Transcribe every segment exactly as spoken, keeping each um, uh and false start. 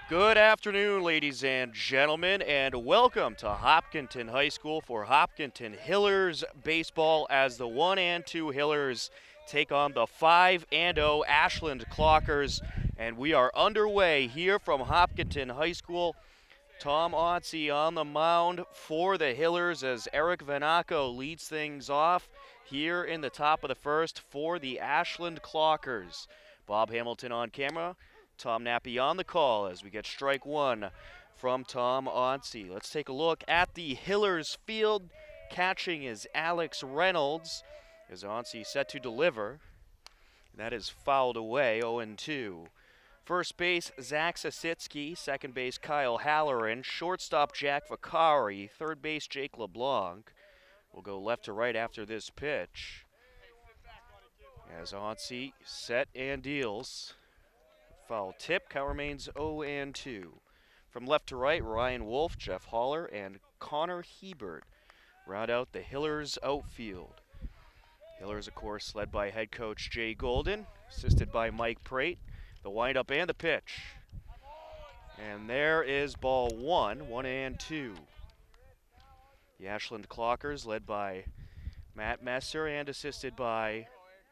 Good afternoon, ladies and gentlemen, and welcome to Hopkinton High School for Hopkinton Hillers baseball as the one and two Hillers take on the five and oh Ashland Clockers. And we are underway here from Hopkinton High School. Tom Otzi on the mound for the Hillers as Eric Vanaco leads things off here in the top of the first for the Ashland Clockers. Bob Hamilton on camera. Tom Nappy on the call as we get strike one from Tom Otzi. Let's take a look at the Hillers field. Catching is Alex Reynolds as Otzi set to deliver. That is fouled away, oh and two. First base, Zach Sasitsky. Second base, Kyle Halloran. Shortstop, Jack Vicari. Third base, Jake LeBlanc. We'll go left to right after this pitch. As Otzi set and deals. Foul tip, count remains oh and two. From left to right, Ryan Wolf, Jeff Haller, and Connor Hebert round out the Hillers outfield. Hillers, of course, led by head coach Jay Golden, assisted by Mike Prate. The windup and the pitch. And there is ball one, one and two. The Ashland Clockers led by Matt Messer and assisted by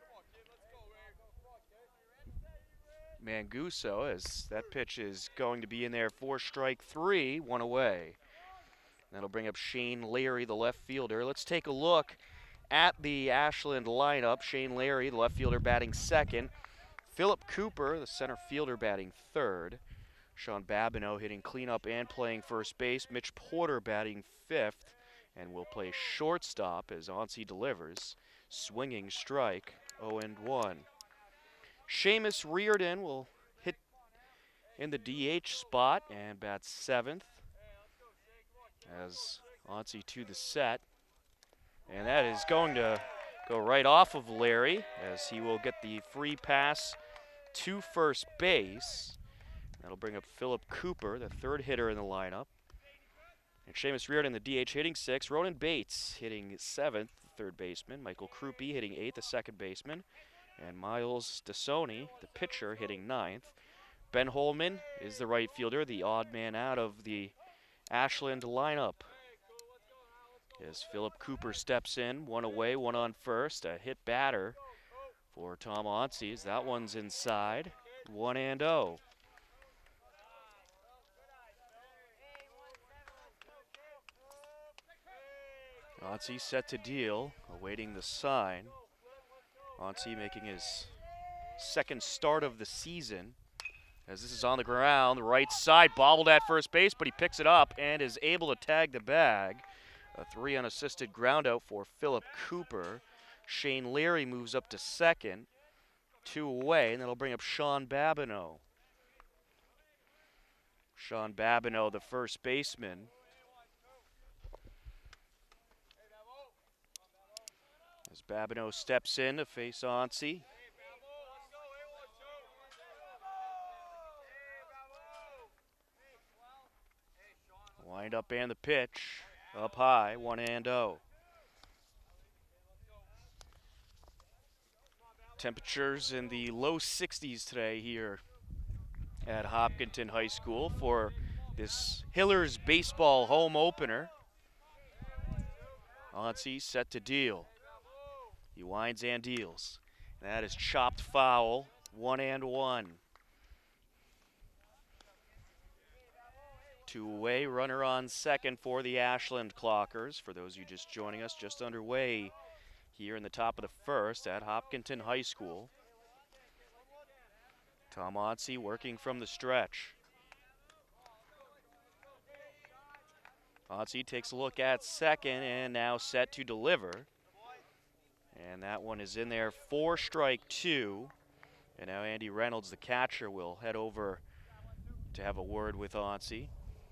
Manguso, as that pitch is going to be in there for strike three, one away. That'll bring up Shane Larry, the left fielder. Let's take a look at the Ashland lineup. Shane Larry, the left fielder, batting second. Philip Cooper, the center fielder, batting third. Sean Babineau hitting cleanup and playing first base. Mitch Porter batting fifth and will play shortstop as Otzi delivers. Swinging strike, oh and one. Seamus Reardon will hit in the D H spot and bats seventh as Otzi to the set. And that is going to go right off of Larry as he will get the free pass to first base. That'll bring up Philip Cooper, the third hitter in the lineup. And Seamus Reardon, the D H, hitting sixth. Ronan Bates hitting seventh, the third baseman. Michael Krupe hitting eighth, the second baseman. And Miles Dasoni, the pitcher, hitting ninth. Ben Holman is the right fielder, the odd man out of the Ashland lineup. As Philip Cooper steps in, one away, one on first. A hit batter for Tom Otzi. That one's inside, one and oh. Otzi set to deal, awaiting the sign. Otzi making his second start of the season. As this is on the ground, the right side, bobbled at first base, but he picks it up and is able to tag the bag. A three unassisted ground out for Philip Cooper. Shane Leary moves up to second, two away, and that'll bring up Sean Babineau. Sean Babineau, the first baseman. As Babineau steps in to face Otzi. Wind up and the pitch. Up high, one and oh. Temperatures in the low sixties today here at Hopkinton High School for this Hillers baseball home opener. Otzi set to deal. He winds and deals. That is chopped foul, one and one. Two away, runner on second for the Ashland Clockers. For those of you just joining us, just underway here in the top of the first at Hopkinton High School. Tom Otzi working from the stretch. Otzi takes a look at second and now set to deliver. And that one is in there for strike two. And now Andy Reynolds, the catcher, will head over to have a word with Otzi.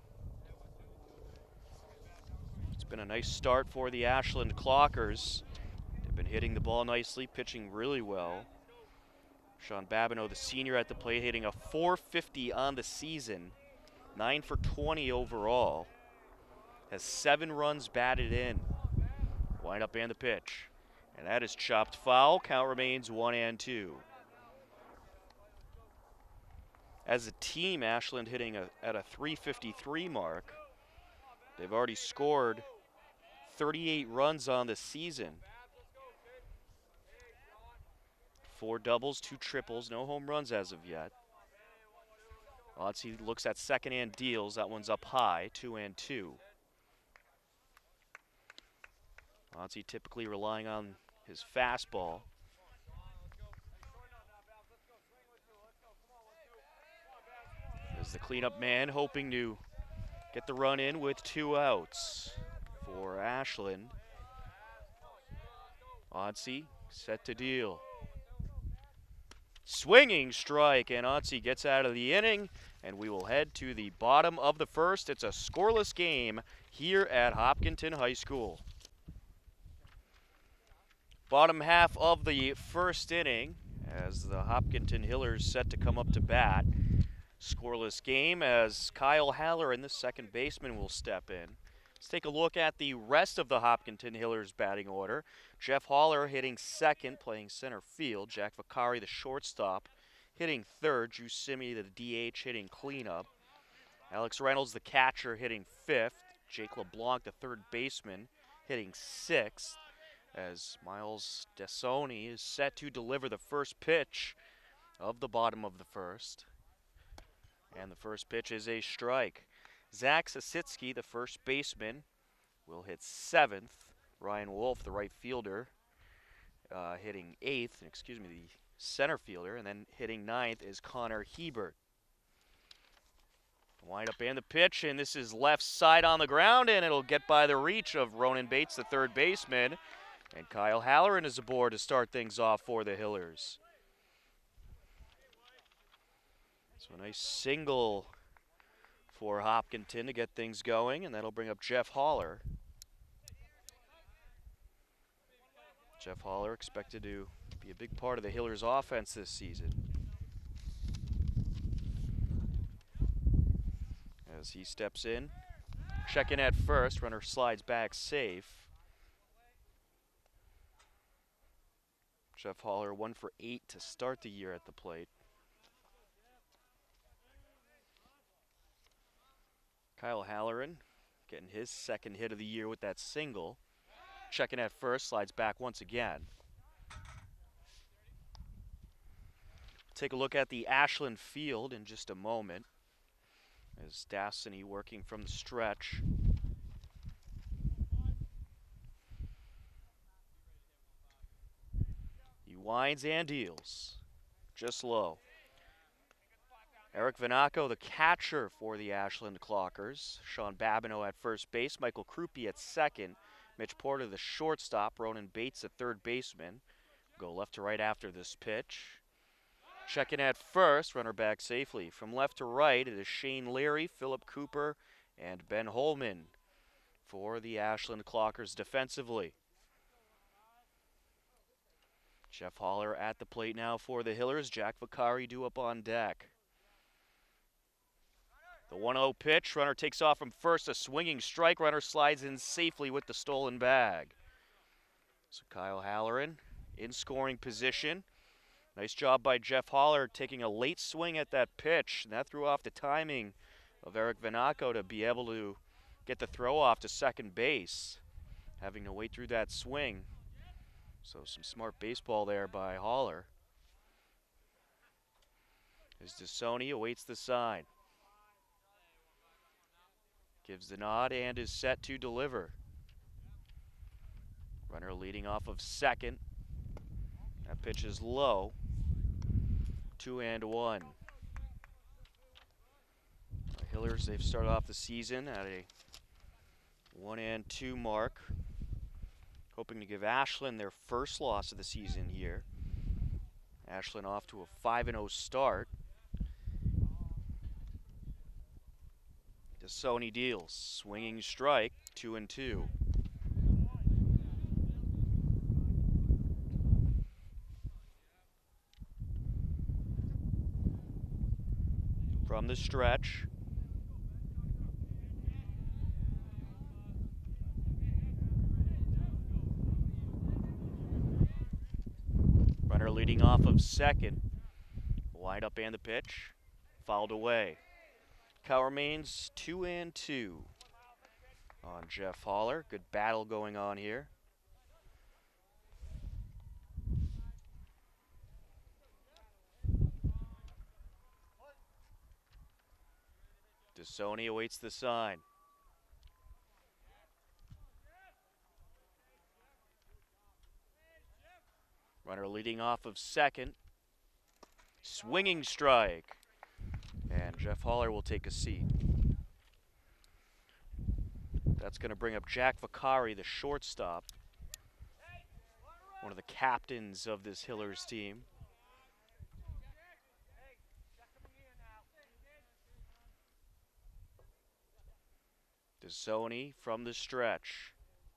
It's been a nice start for the Ashland Clockers. They've been hitting the ball nicely, pitching really well. Sean Babineau, the senior at the plate, hitting a four fifty on the season. nine for twenty overall. Has seven runs batted in. Wind up and the pitch. And that is chopped foul. Count remains one and two. As a team, Ashland hitting a, at a three fifty-three mark. They've already scored thirty-eight runs on the season. Four doubles, two triples, no home runs as of yet. Otzi looks at second and deals. That one's up high, two and two. Otzi typically relying on his fastball. As the cleanup man hoping to get the run in with two outs for Ashland. Otzi set to deal. Swinging strike, and Otzi gets out of the inning, and we will head to the bottom of the first. It's a scoreless game here at Hopkinton High School. Bottom half of the first inning as the Hopkinton Hillers set to come up to bat. Scoreless game as Kyle Halloran, the second baseman, will step in. Let's take a look at the rest of the Hopkinton Hillers batting order. Jeff Haller hitting second, playing center field. Jack Vicari, the shortstop, hitting third. Drew Simi, the D H, hitting cleanup. Alex Reynolds, the catcher, hitting fifth. Jake LeBlanc, the third baseman, hitting sixth. As Miles Desoni is set to deliver the first pitch of the bottom of the first. And the first pitch is a strike. Zach Sasitsky, the first baseman, will hit seventh. Ryan Wolf, the right fielder, uh, hitting eighth. Excuse me, the center fielder. And then hitting ninth is Connor Hebert. Wind up and the pitch, and this is left side on the ground, and it'll get by the reach of Ronan Bates, the third baseman. And Kyle Halloran is aboard to start things off for the Hillers. So a nice single for Hopkinton to get things going, and that'll bring up Jeff Haller. Jeff Haller expected to be a big part of the Hillers offense this season. As he steps in, checking at first, runner slides back safe. Jeff Haller one for eight to start the year at the plate. Kyle Halloran getting his second hit of the year with that single. Checking at first, slides back once again. Take a look at the Ashland field in just a moment. As Dasseny working from the stretch. He winds and deals. Just low. Eric Vanaco, the catcher for the Ashland Clockers. Sean Babineau at first base. Michael Krupe at second. Mitch Porter, the shortstop. Ronan Bates, the third baseman. Go left to right after this pitch. Checking at first, runner back safely. From left to right, it is Shane Leary, Philip Cooper, and Ben Holman for the Ashland Clockers defensively. Jeff Haller at the plate now for the Hillers. Jack Vicari due up on deck. The one oh pitch, runner takes off from first, a swinging strike. Runner slides in safely with the stolen bag. So Kyle Halloran in scoring position. Nice job by Jeff Haller taking a late swing at that pitch, and that threw off the timing of Eric Vanaco to be able to get the throw off to second base, having to wait through that swing. So some smart baseball there by Haller. As Desoni awaits the sign. Gives the nod and is set to deliver. Runner leading off of second. That pitch is low. Two and one. The Hillers, they've started off the season at a one and two mark. Hoping to give Ashland their first loss of the season here. Ashland off to a five and oh start. Desoni deals. Swinging strike, two and two. From the stretch. Runner leading off of second. Wind up and the pitch. fouled away. Count remains two and two on Jeff Haller. Good battle going on here. DeSoni awaits the sign. Runner leading off of second. Swinging strike. And Jeff Haller will take a seat. That's going to bring up Jack Vicari, the shortstop. One of the captains of this Hillers team. DeSoni from the stretch.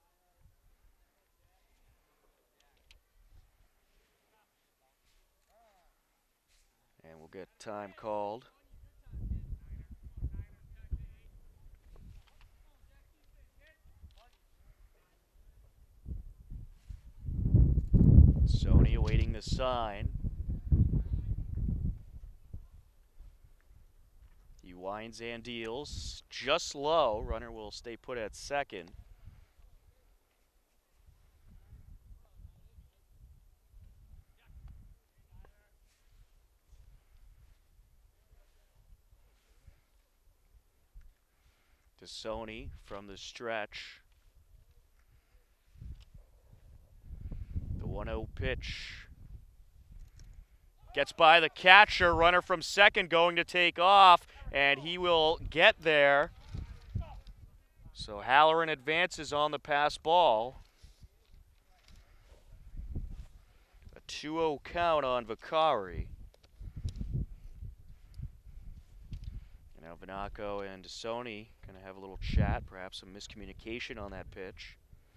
And we'll get time called. Sony awaiting the sign. He winds and deals just low. Runner will stay put at second. DeSoni from the stretch. The one oh pitch. Gets by the catcher. Runner from second going to take off, and he will get there. So Halloran advances on the pass ball. A two oh count on Vicari. And now Vanaco and DeSoni going to have a little chat, perhaps some miscommunication on that pitch.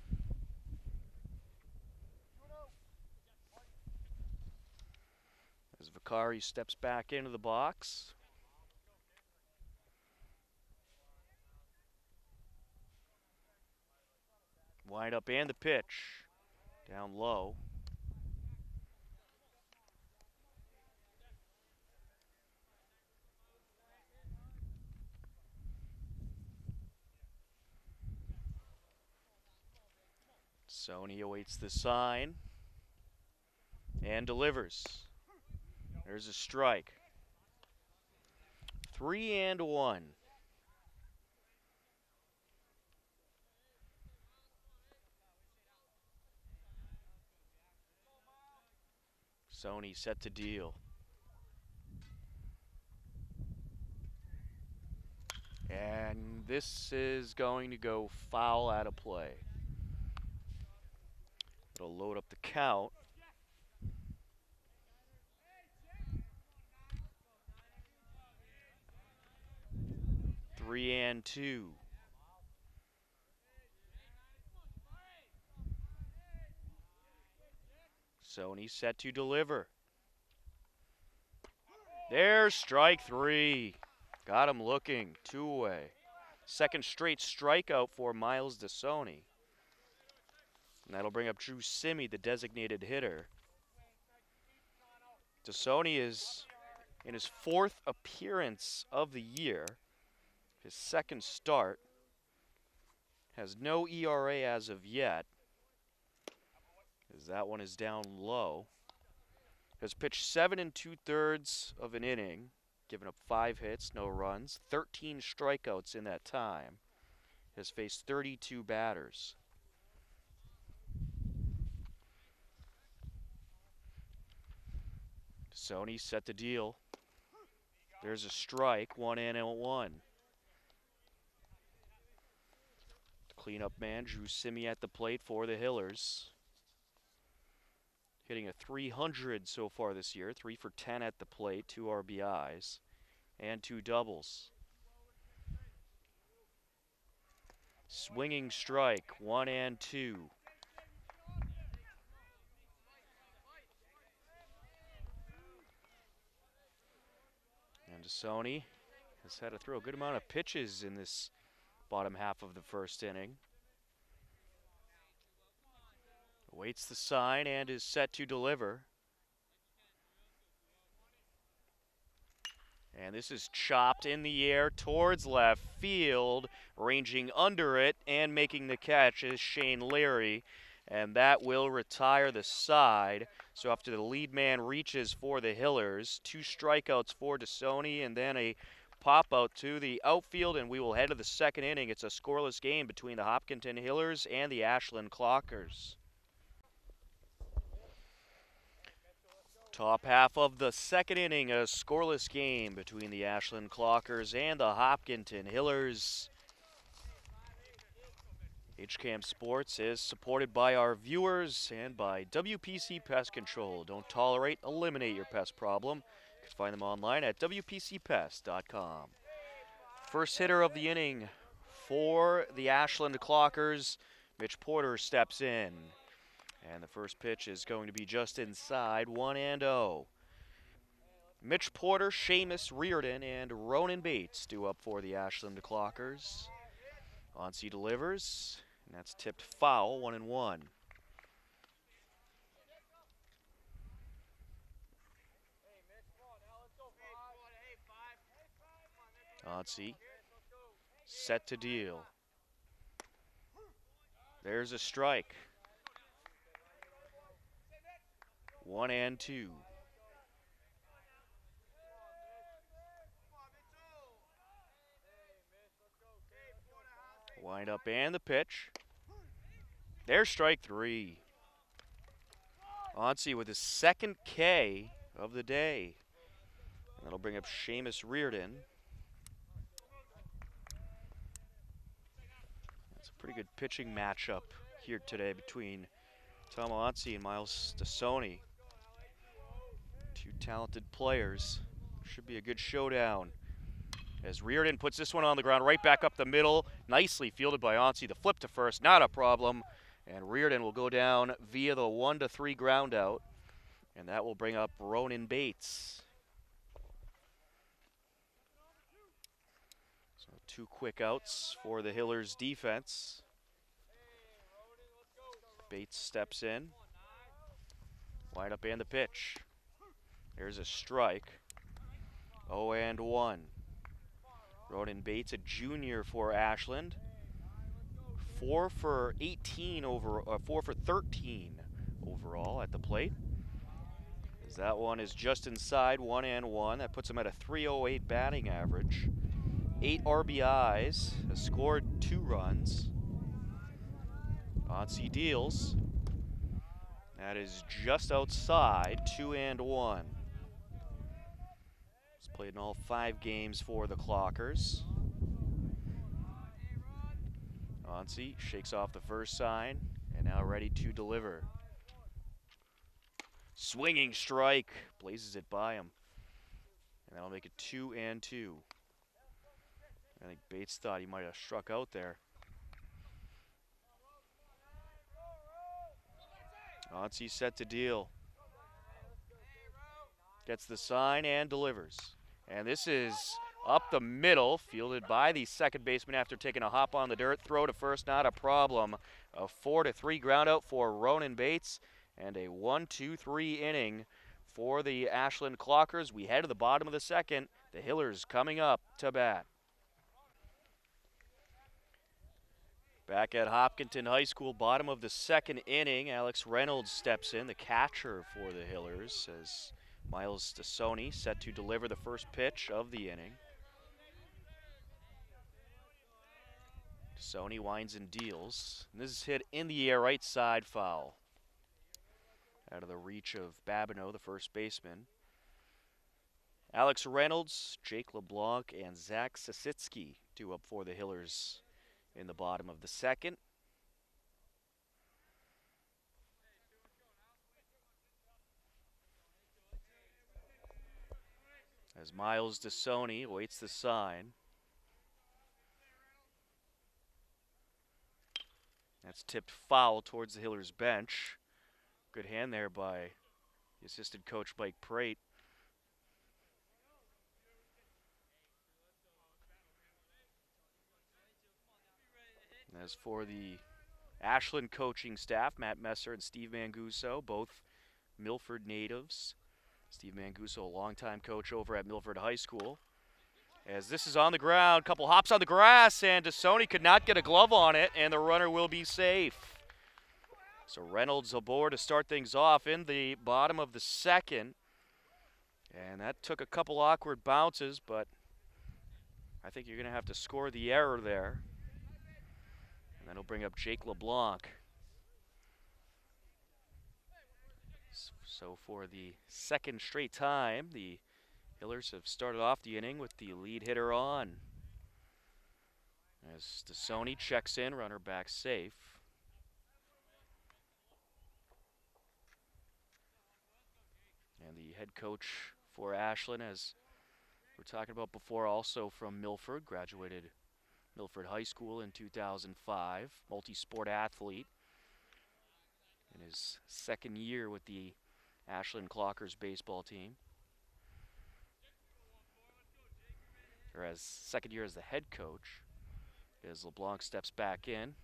As Vicari steps back into the box. Wind up and the pitch. Down low. Sony awaits the sign and delivers. There's a strike. Three and one. Sony set to deal. And this is going to go foul out of play. It'll load up the count. Three and two. Sony set to deliver. There's strike three. Got him looking. Two away. Second straight strikeout for Miles DeSoni. And that'll bring up Drew Simi, the designated hitter. DeSoni is in his fourth appearance of the year. His second start. Has no E R A as of yet, as that one is down low. Has pitched seven and two thirds of an inning, given up five hits, no runs, thirteen strikeouts in that time. Has faced thirty-two batters. Sony set the deal. There's a strike, one and a one. Cleanup man, Drew Simi at the plate for the Hillers. Hitting a three hundred so far this year, three for ten at the plate, two R B Is, and two doubles. Swinging strike, one and two. And DeSoni has had to throw a good amount of pitches in this bottom half of the first inning. Awaits the sign and is set to deliver. And this is chopped in the air towards left field, ranging under it and making the catch is Shane Leary. And that will retire the side. So after the lead man reaches for the Hillers, two strikeouts for DeSoni and then a pop out to the outfield, and we will head to the second inning. It's a scoreless game between the Hopkinton Hillers and the Ashland Clockers. Top half of the second inning, a scoreless game between the Ashland Clockers and the Hopkinton Hillers. H C A M Sports is supported by our viewers and by W P C Pest Control. Don't tolerate, eliminate your pest problem. You can find them online at W P C pest dot com. First hitter of the inning for the Ashland Clockers, Mitch Porter steps in. And the first pitch is going to be just inside, one and oh. Mitch Porter, Seamus Reardon, and Ronan Bates due up for the Ashland Clockers. Onsi delivers, and that's tipped foul, one and one. Onsi set to deal. There's a strike. One and two. Wind up and the pitch. There's strike three. Onsi with his second K of the day. And that'll bring up Seamus Reardon. That's a pretty good pitching matchup here today between Tom Onsi and Miles DeSoni. Two talented players. Should be a good showdown. As Reardon puts this one on the ground, right back up the middle. Nicely fielded by Onsi. The flip to first, not a problem. And Reardon will go down via the one to three ground out. And that will bring up Ronan Bates. So two quick outs for the Hillers defense. Bates steps in. Wind up and the pitch. There's a strike. oh and one. Ronan Bates, a junior for Ashland. Four for eighteen over, uh, four for thirteen overall at the plate. As that one is just inside, one and one. That puts him at a three oh eight batting average. Eight R B Is, has scored two runs. Onsi deals. That is just outside, two and one. He's played in all five games for the Clockers. Onsi shakes off the first sign and now ready to deliver. Swinging strike, blazes it by him. And that'll make it two and two. I think Bates thought he might have struck out there. Onsi set to deal. Gets the sign and delivers. And this is up the middle, fielded by the second baseman after taking a hop on the dirt. Throw to first, not a problem. A four to three ground out for Ronan Bates, and a one two three inning for the Ashland Clockers. We head to the bottom of the second. The Hillers coming up to bat. Back at Hopkinton High School, bottom of the second inning, Alex Reynolds steps in, the catcher for the Hillers, as Miles DeSoni set to deliver the first pitch of the inning. DeSoni winds and deals. And this is hit in the air, right side, foul. Out of the reach of Babineau, the first baseman. Alex Reynolds, Jake LeBlanc, and Zach Sasitsky due up for the Hillers in the bottom of the second. As Miles DeSoni awaits the sign. That's tipped foul towards the Hillers bench. Good hand there by the assistant coach Mike Prate. As for the Ashland coaching staff, Matt Messer and Steve Manguso, both Milford natives. Steve Manguso, a longtime coach over at Milford High School. As this is on the ground, couple hops on the grass, and DeSoni could not get a glove on it, and the runner will be safe. So Reynolds aboard to start things off in the bottom of the second. And that took a couple awkward bounces, but I think you're going to have to score the error there. And that'll bring up Jake LeBlanc. So for the second straight time, the Hillers have started off the inning with the lead hitter on. As DeSoni checks in, runner back safe. And the head coach for Ashland, as we were talking about before, also from Milford, graduated Milford High School in two thousand five, multi-sport athlete. In his second year with the Ashland Clockers baseball team. Or as second year as the head coach, as LeBlanc steps back in.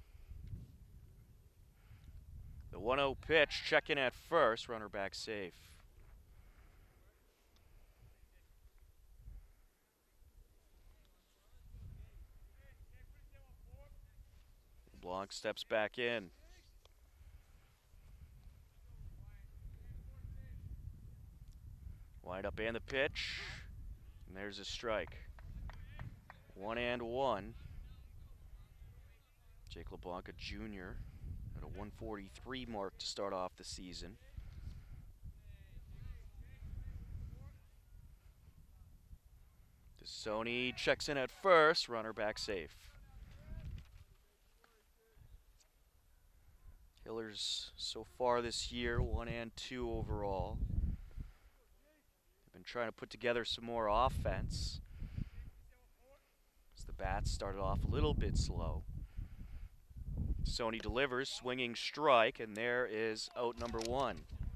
The one oh pitch, check in at first, runner back safe. LeBlanc steps back in. Wind up and the pitch, and there's a strike. One and one. Jake LeBlanc, a junior, at a one forty-three mark to start off the season. DeSoni checks in at first, runner back safe. Hillers so far this year, one and two overall. They've been trying to put together some more offense. As the bats started off a little bit slow. DeSoni delivers, swinging strike, and there is out number one.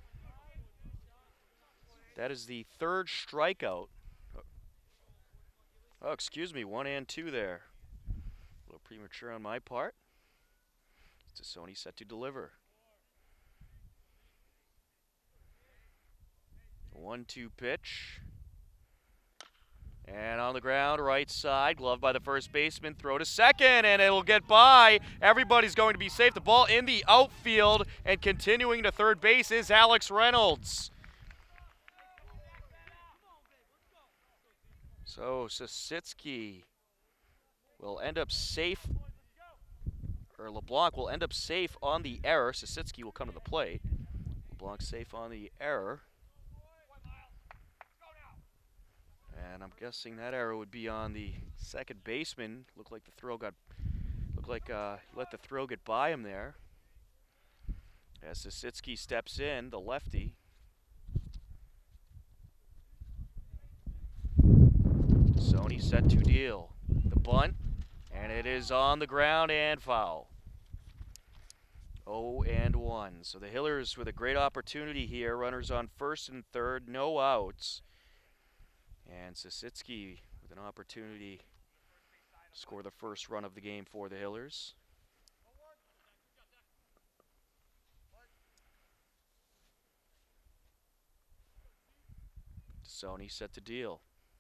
That is the third strikeout. Oh, excuse me, one and two there. A little premature on my part. DeSoni set to deliver. one two pitch. And on the ground, right side, glove by the first baseman, throw to second, and it'll get by. Everybody's going to be safe. The ball in the outfield, and continuing to third base is Alex Reynolds. So Sasitsky will end up safe, or LeBlanc will end up safe on the error. Sasitsky will come to the plate. LeBlanc safe on the error. And I'm guessing that error would be on the second baseman. Looked like the throw got, looked like uh, let the throw get by him there. As Sasitsky steps in, the lefty. DeSoni set to deal. The bunt, and it is on the ground and foul. oh and one. So the Hillers with a great opportunity here. Runners on first and third, no outs. And Sasitsky with an opportunity to score the first run of the game for the Hillers. DeSoni set to deal.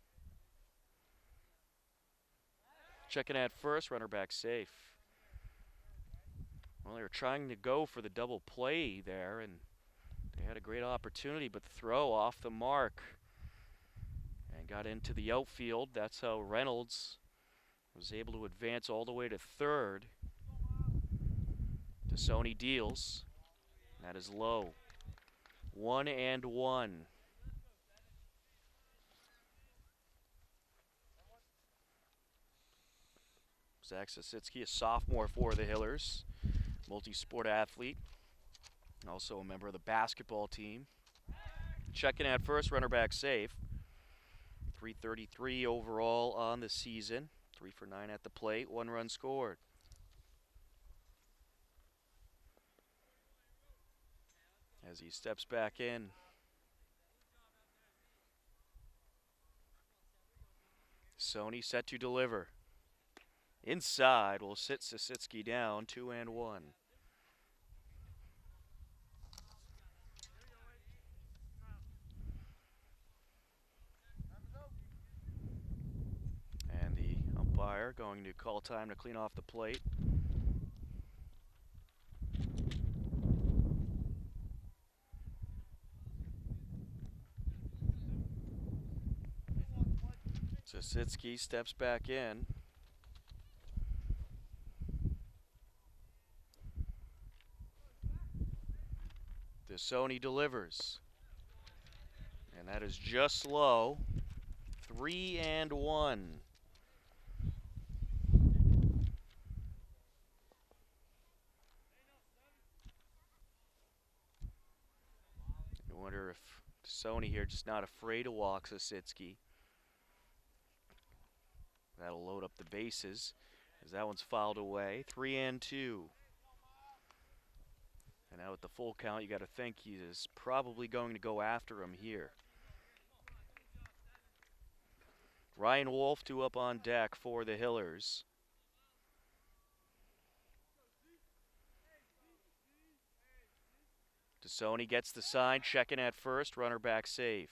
Checking at first, runner back safe. Well, they were trying to go for the double play there, and they had a great opportunity, but the throw off the mark. And got into the outfield. That's how Reynolds was able to advance all the way to third. DeSoni deals. That is low. One and one. Zach Sasitsky, a sophomore for the Hillers. Multi-sport athlete. Also a member of the basketball team. Checking at first, runner back safe. three thirty-three overall on the season. Three for nine at the plate. One run scored. As he steps back in. DeSoni set to deliver. Inside will sit Sasitsky down, two and one. umpire going to call time to clean off the plate. Zasitsky steps back in. Sony delivers. And that is just low. Three and one. I wonder if Sony here just not afraid to walk Zasitsky. That'll load up the bases as that one's fouled away. Three and two. And now with the full count, you got to think he is probably going to go after him here. Ryan Wolf, two up on deck for the Hillers. DeSoni gets the sign, checking at first, runner back safe.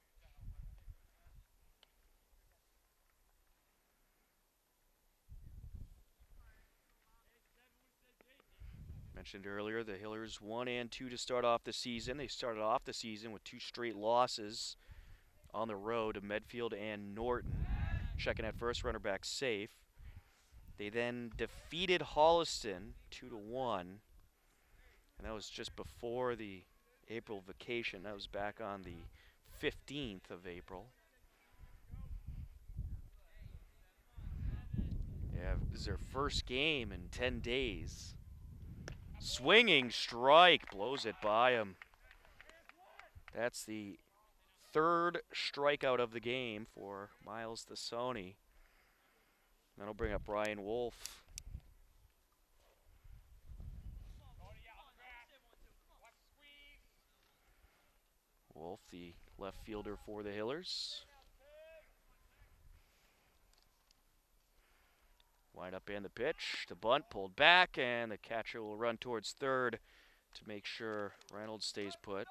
Mentioned earlier, the Hillers one and two to start off the season. They started off the season with two straight losses on the road to Medfield and Norton. Checking at first, runner back safe. They then defeated Holliston two to one, and that was just before the April vacation. That was back on the fifteenth of April. Yeah, this is their first game in ten days. Swinging strike, blows it by him. That's the third strikeout of the game for Miles DeSoni. That'll bring up Ryan Wolf. Wolf, the left fielder for the Hillers. Wind up in the pitch, the bunt pulled back, and the catcher will run towards third to make sure Reynolds stays put.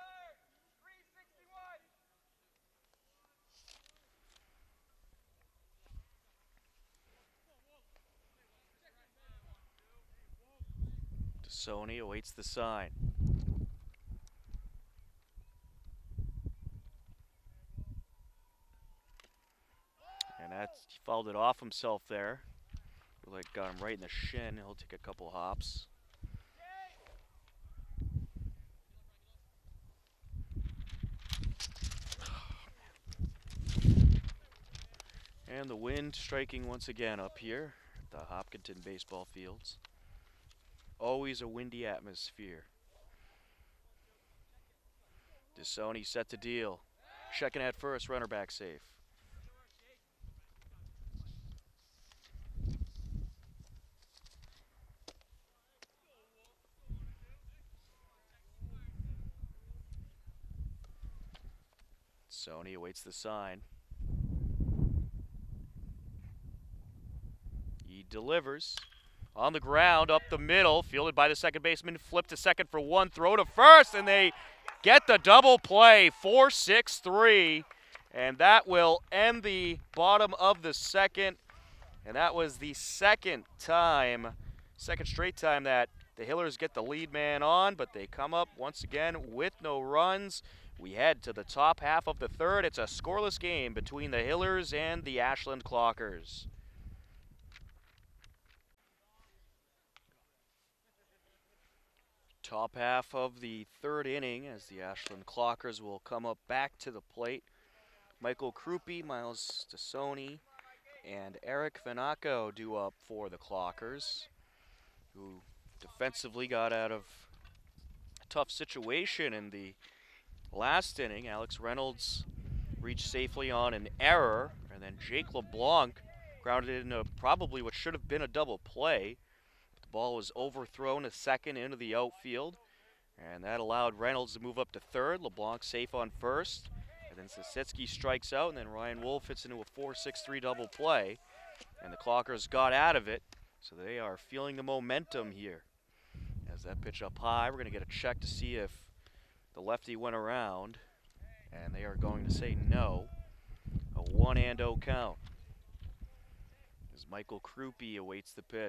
DeSoni awaits the sign. And that's, he fouled it off himself there. Like got him right in the shin. He'll take a couple hops. And the wind striking once again up here at the Hopkinton baseball fields. Always a windy atmosphere. DeSoni set to deal. Checking at first, runner back safe. Sony awaits the sign. He delivers. On the ground, up the middle, fielded by the second baseman, flip to second for one, throw to first, and they get the double play, four six three. And that will end the bottom of the second. And that was the second time, second straight time that the Hillers get the lead man on, but they come up once again with no runs. We head to the top half of the third. It's a scoreless game between the Hillers and the Ashland Clockers. Top half of the third inning as the Ashland Clockers will come up back to the plate. Michael Krupe, Miles DeSoni, and Eric Vanaco due up for the Clockers, who defensively got out of a tough situation in the last inning. Alex Reynolds reached safely on an error, and then Jake LeBlanc grounded into probably what should have been a double play. The ball was overthrown to second into the outfield, and that allowed Reynolds to move up to third. LeBlanc safe on first, and then Zasitsky strikes out, and then Ryan Wolf hits into a four six three double play, and the Clockers got out of it, so they are feeling the momentum here. As that pitch up high, we're going to get a check to see if the lefty went around, and they are going to say no. A one and oh count. As Michael Krupe awaits the pitch.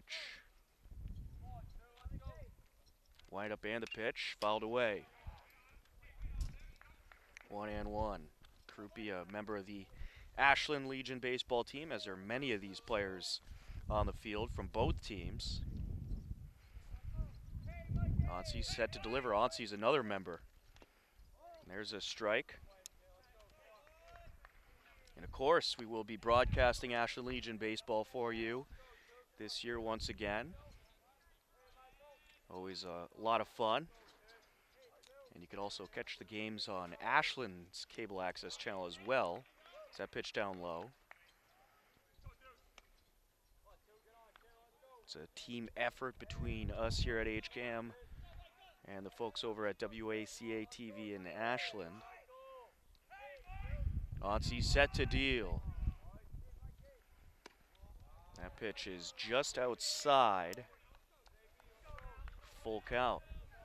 Wind up and the pitch, fouled away. One and one. Krupe, a member of the Ashland Legion baseball team, as there are many of these players on the field from both teams. Onsi set to deliver. Onsi's another member. And there's a strike. And of course, we will be broadcasting Ashland Legion baseball for you this year once again. Always a lot of fun. And you can also catch the games on Ashland's cable access channel as well. Is that pitch down low? It's a team effort between us here at H C A M and the folks over at W A C A T V in Ashland. Onsi set to deal. That pitch is just outside. Full count.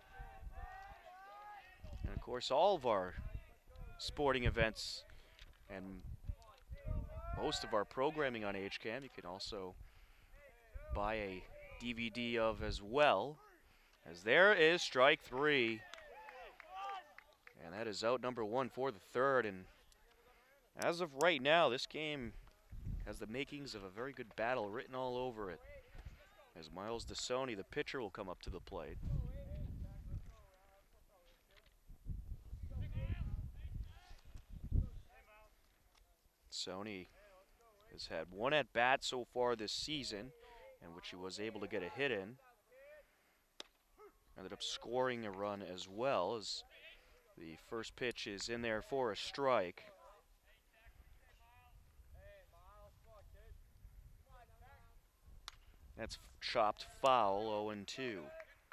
And of course, all of our sporting events and most of our programming on H C A M, you can also buy a D V D of as well. As there is strike three. And that is out number one for the third. And as of right now, this game has the makings of a very good battle written all over it. As Miles DeSoni, the pitcher, will come up to the plate. Sony has had one at bat so far this season, in which he was able to get a hit in. Ended up scoring a run as well, as the first pitch is in there for a strike. That's chopped foul, oh and two.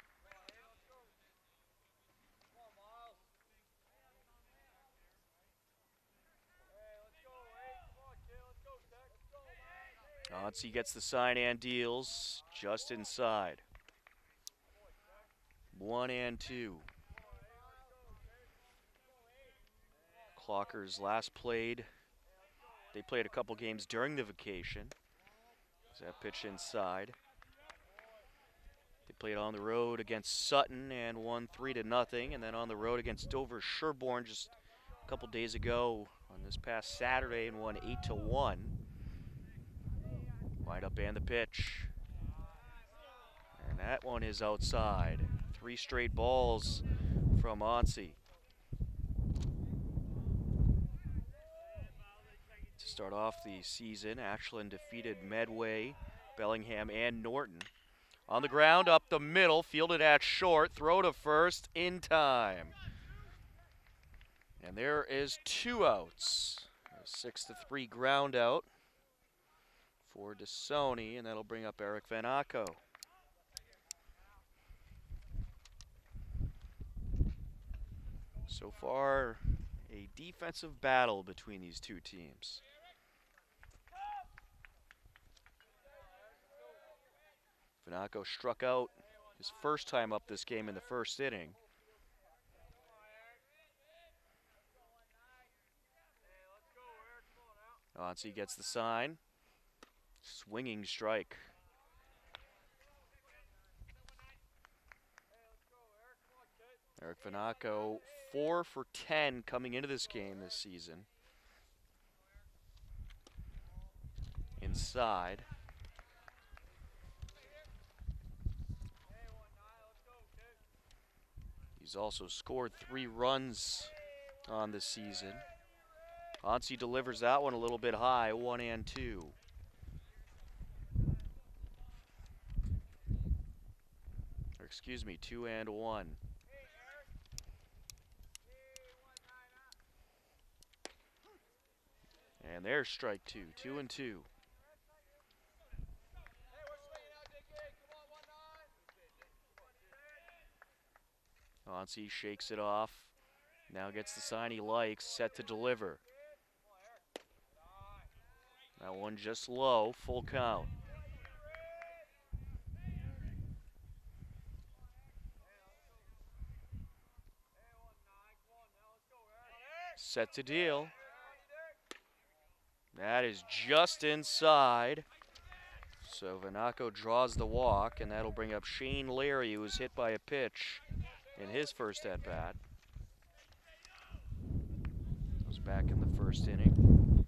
Onsi gets the sign and deals just inside. One and two. Clockers last played. They played a couple games during the vacation. That pitch inside. They played on the road against Sutton and won three to nothing, and then on the road against Dover Sherborne just a couple days ago on this past Saturday and won eight to one. Wind up and the pitch. And that one is outside. Three straight balls from Onsi. To start off the season, Ashland defeated Medway, Bellingham, and Norton. On the ground, up the middle, fielded at short, throw to first in time. And there is two outs. A six to three ground out for DeSoni, and that'll bring up Eric Van Acco. So far, a defensive battle between these two teams. Van Acco struck out his first time up this game in the first inning. Onsi gets the sign. Swinging strike. Eric Van Acco, four for ten coming into this game this season. Inside. He's also scored three runs on the season. Onsi delivers that one a little bit high, one and two. Or excuse me, two and one. And there's strike two, two and two. Onsi shakes it off. Now gets the sign he likes, set to deliver. That one just low, full count. Set to deal. That is just inside. So Vanacco draws the walk, and that'll bring up Shane Larry, who was hit by a pitch in his first at-bat. Was back in the first inning.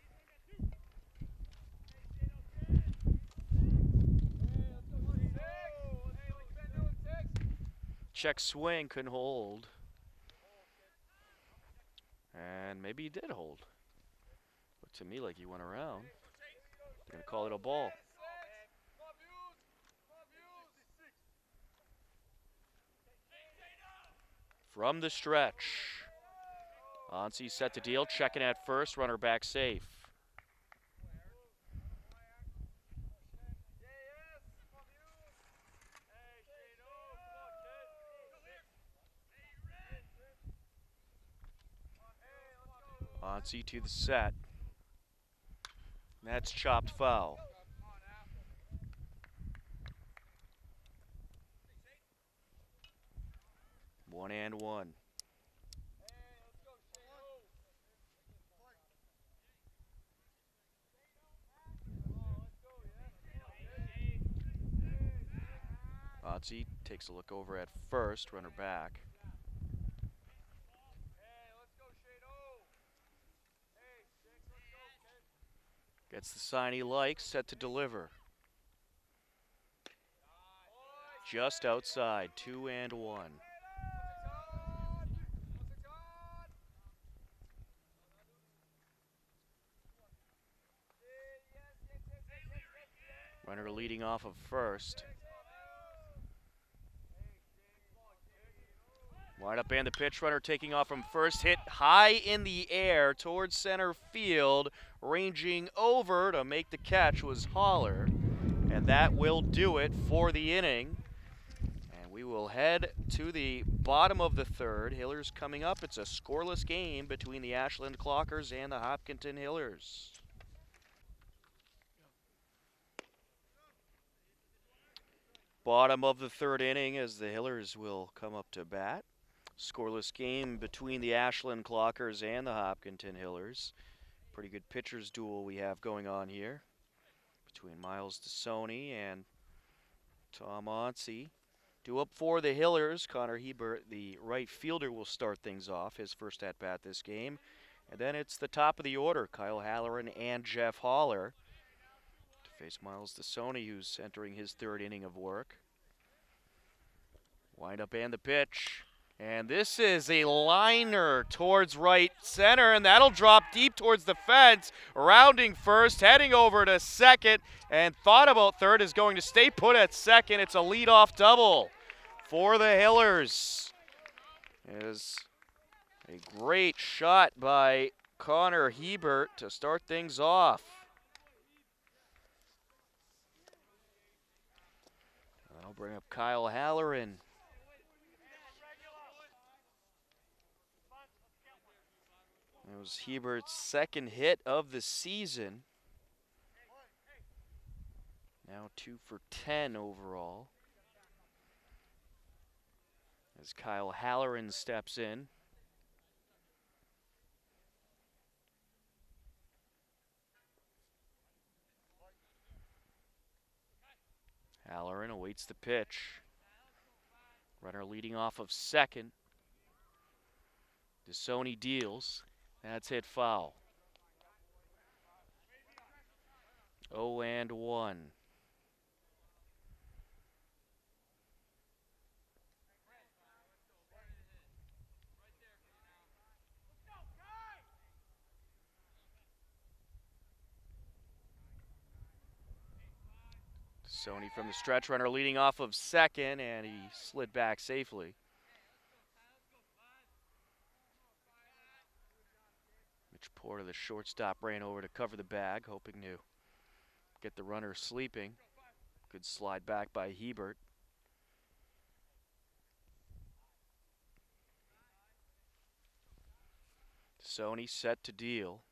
Check swing, couldn't hold. And maybe he did hold. Looked to me like he went around. They're going to call it a ball. From the stretch. Onsi set to deal, checking at first, runner back safe. Onsi to the set. That's chopped foul. One and one. Onsi takes a look over at first, runner back. Gets the sign he likes, set to deliver. Just outside, two and one. Runner leading off of first. Wind up and the pitch, runner taking off from first, hit high in the air towards center field, ranging over to make the catch was Haller, and that will do it for the inning. And we will head to the bottom of the third. Hillers coming up. It's a scoreless game between the Ashland Clockers and the Hopkinton Hillers. Bottom of the third inning as the Hillers will come up to bat. Scoreless game between the Ashland Clockers and the Hopkinton Hillers. Pretty good pitchers duel we have going on here between Miles DeSoni and Tom Onsi. Due up for the Hillers, Connor Hebert, the right fielder, will start things off, his first at-bat this game. And then it's the top of the order, Kyle Halloran and Jeff Haller, to face Miles DeSoni, who's entering his third inning of work. Wind up and the pitch. And this is a liner towards right center, and that'll drop deep towards the fence. Rounding first, heading over to second, and thought about third, is going to stay put at second. It's a leadoff double for the Hillers. It is a great shot by Connor Hebert to start things off. That'll bring up Kyle Halloran. It was Hebert's second hit of the season. Now two for ten overall. As Kyle Halloran steps in. Halloran awaits the pitch. Runner leading off of second. DeSoni deals. That's hit foul. oh and one. DeSoni from the stretch, runner leading off of second, and he slid back safely. Porter, the shortstop, ran over to cover the bag, hoping to get the runner sleeping. Good slide back by Hebert. Sony set to deal.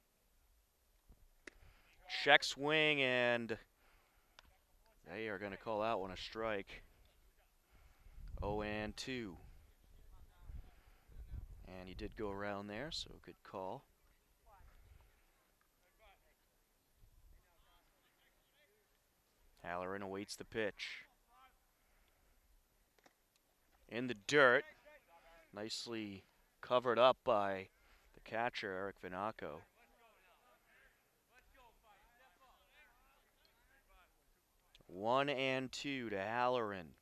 Check swing, and they are going to call that one a strike. oh and two. And he did go around there, so good call. Halloran awaits the pitch. In the dirt, nicely covered up by the catcher, Eric Vinaco. One and two to Halloran.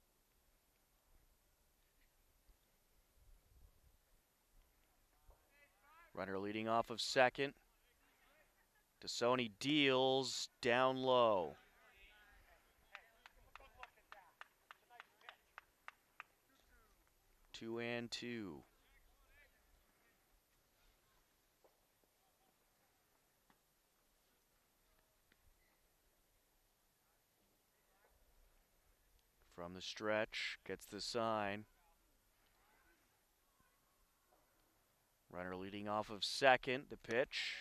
Runner leading off of second. DeSoni deals down low. Two and two. From the stretch, gets the sign. Runner leading off of second, the pitch.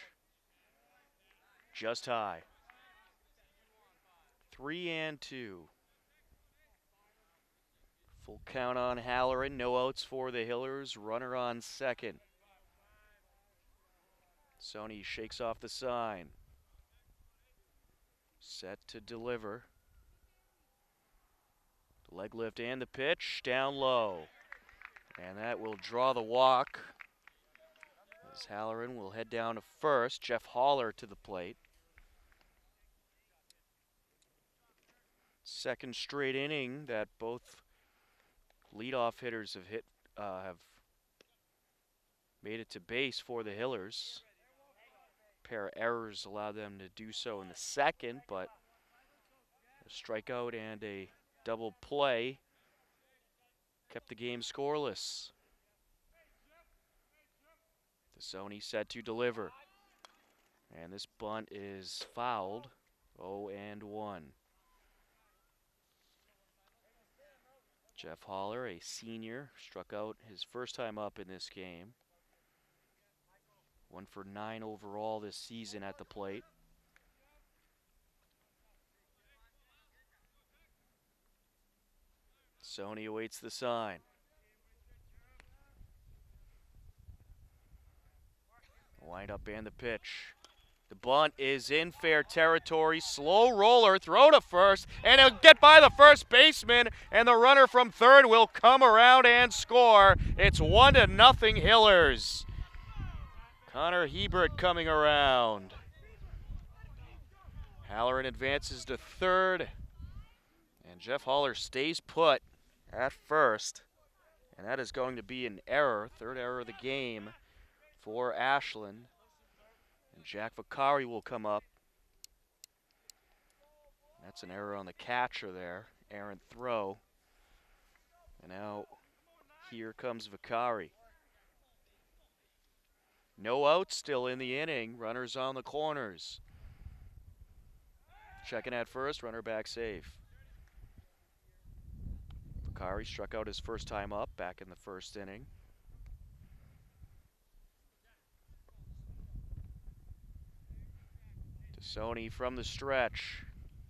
Just high. Three and two. Full count on Halloran, no outs for the Hillers, runner on second. Sony shakes off the sign. Set to deliver. The leg lift and the pitch, down low. And that will draw the walk. As Halloran will head down to first, Jeff Haller to the plate. Second straight inning that both leadoff hitters have hit, uh, have made it to base for the Hillers. A pair of errors allowed them to do so in the second, but a strikeout and a double play kept the game scoreless. DeSoni set to deliver. And this bunt is fouled. oh and one. Jeff Haller, a senior, struck out his first time up in this game. One for nine overall this season at the plate. Sony awaits the sign. Wind up and the pitch. The bunt is in fair territory. Slow roller, throw to first, and it'll get by the first baseman, and the runner from third will come around and score. It's one to nothing Hillers. Connor Hebert coming around. Halloran advances to third, and Jeff Haller stays put at first, and that is going to be an error, third error of the game for Ashland. And Jack Vicari will come up. That's an error on the catcher there, errant throw. And now here comes Vicari. No outs still in the inning, runners on the corners. Checking at first, runner back safe. Vicari struck out his first time up back in the first inning. DeSoni from the stretch.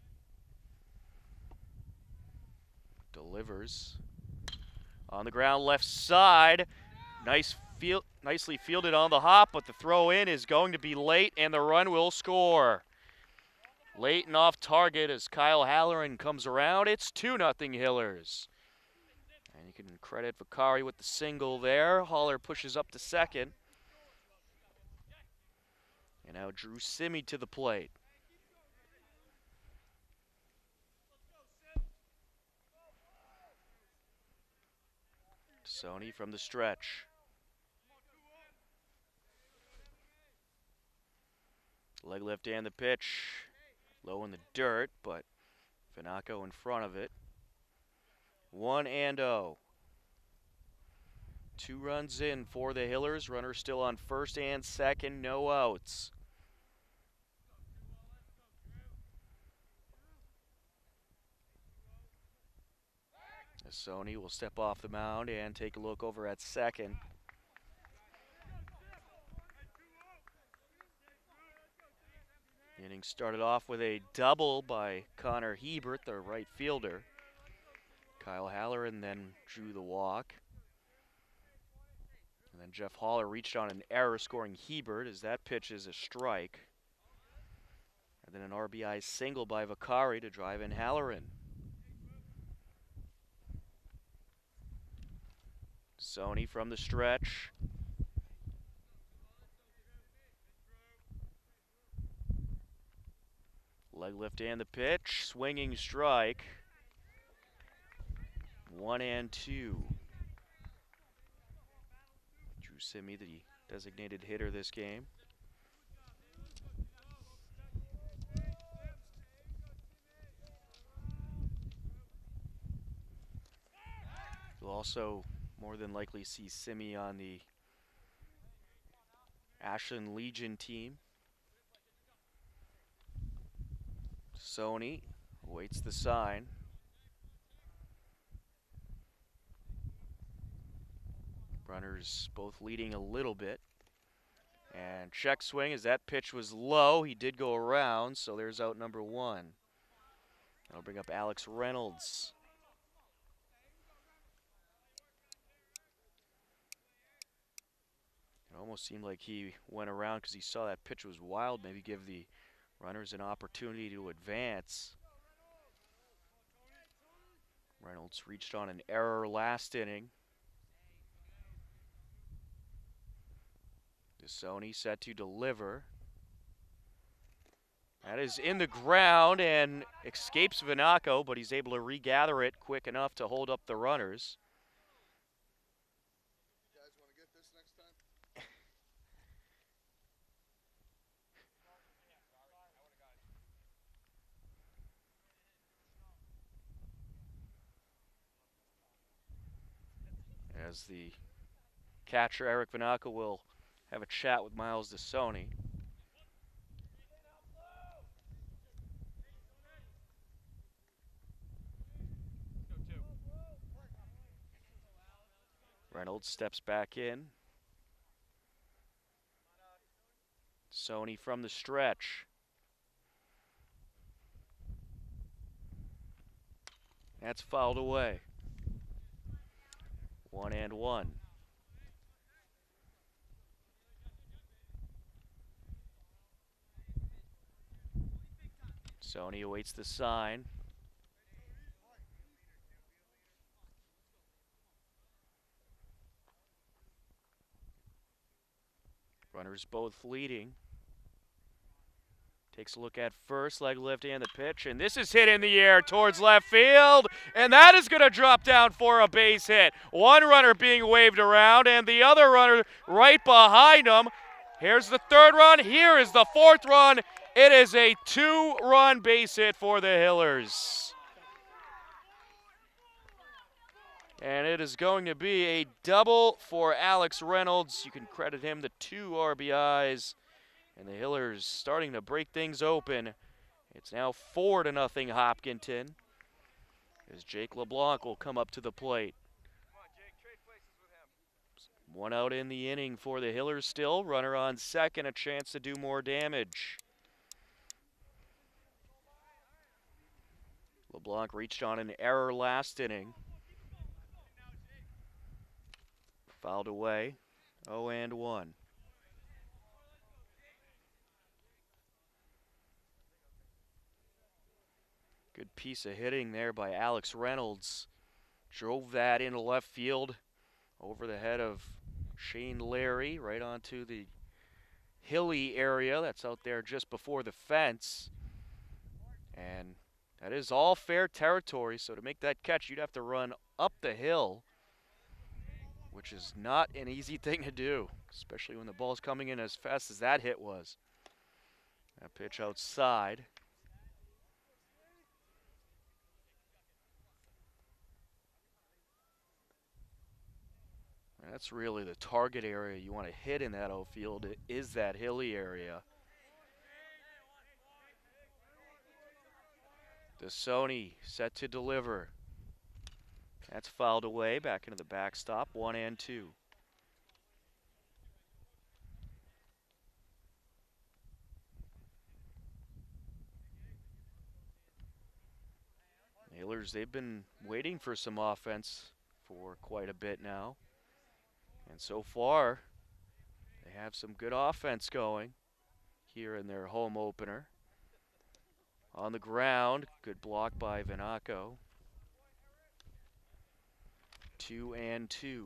Delivers. On the ground left side. Nice field, nicely fielded on the hop, but the throw in is going to be late and the run will score. Late and off target as Kyle Halloran comes around. It's two nothing Hillers. And you can credit Vicari with the single there. Haller pushes up to second. And now Drew Simi to the plate. Sony from the stretch. Leg lift and the pitch. Low in the dirt, but Vinaco in front of it. One and oh. Two runs in for the Hillers. Runner still on first and second, no outs. Sony will step off the mound and take a look over at second. The inning started off with a double by Connor Hebert, the right fielder. Kyle Halloran then drew the walk. And then Jeff Haller reached on an error, scoring Hebert as that pitch is a strike. And then an R B I single by Vakari to drive in Halloran. Sony from the stretch. Leg lift and the pitch. Swinging strike. One and two. Drew Simi, the designated hitter this game. You'll also more than likely see Simi on the Ashland Legion team. Sony awaits the sign. Runners both leading a little bit. And check swing as that pitch was low. He did go around, so there's out number one. That'll bring up Alex Reynolds. It almost seemed like he went around because he saw that pitch was wild, maybe give the runners an opportunity to advance. Reynolds reached on an error last inning. DeSoni set to deliver. That is in the ground and escapes Vanaco, but he's able to regather it quick enough to hold up the runners. You guys want to get this next time? As the catcher, Eric Vanaco, will have a chat with Miles DeSoni. Reynolds steps back in. Sony from the stretch. That's fouled away. One and one. Sony awaits the sign. Runners both leading. Takes a look at first, leg lift and the pitch, and this is hit in the air towards left field, and that is going to drop down for a base hit. One runner being waved around, and the other runner right behind him. Here's the third run. Here is the fourth run. It is a two-run base hit for the Hillers. And it is going to be a double for Alex Reynolds. You can credit him the two R B Is. And the Hillers starting to break things open. It's now four to nothing Hopkinton. As Jake LeBlanc will come up to the plate. Come on, Jake, trade places with him. One out in the inning for the Hillers still. Runner on second, a chance to do more damage. LeBlanc reached on an error last inning. Fouled away. oh and one. Good piece of hitting there by Alex Reynolds. Drove that into left field over the head of Shane Larry right onto the hilly area that's out there just before the fence. And that is all fair territory, so to make that catch, you'd have to run up the hill, which is not an easy thing to do, especially when the ball's coming in as fast as that hit was. That pitch outside. That's really the target area you want to hit in that outfield, it is that hilly area. DeSoni set to deliver. That's fouled away, back into the backstop, one and two. Nailers, they've been waiting for some offense for quite a bit now. And so far, they have some good offense going here in their home opener. On the ground, good block by Vinaco. Two and two.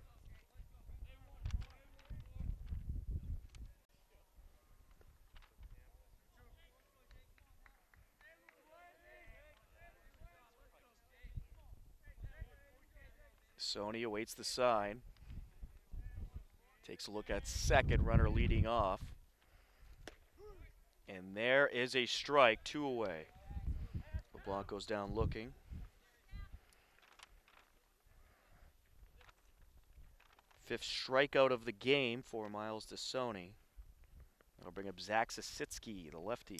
Sony awaits the sign. Takes a look at second, runner leading off. And there is a strike, two away. LeBlanc goes down looking. Fifth strikeout of the game for Miles DeSony. That'll bring up Zach Sasitsky, the lefty.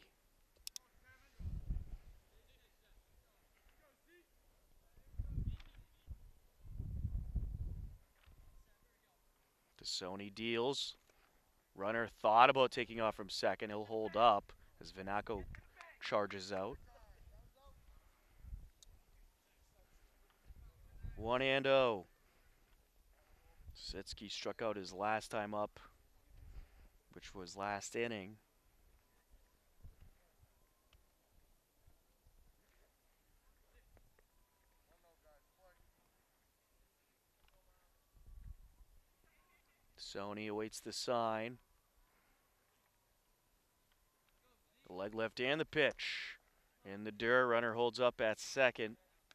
DeSony deals. Runner thought about taking off from second. He'll hold up as Vinaco charges out. One and oh. Sitsky struck out his last time up, which was last inning. Sony awaits the sign. The leg left and the pitch. In the dirt, runner holds up at second.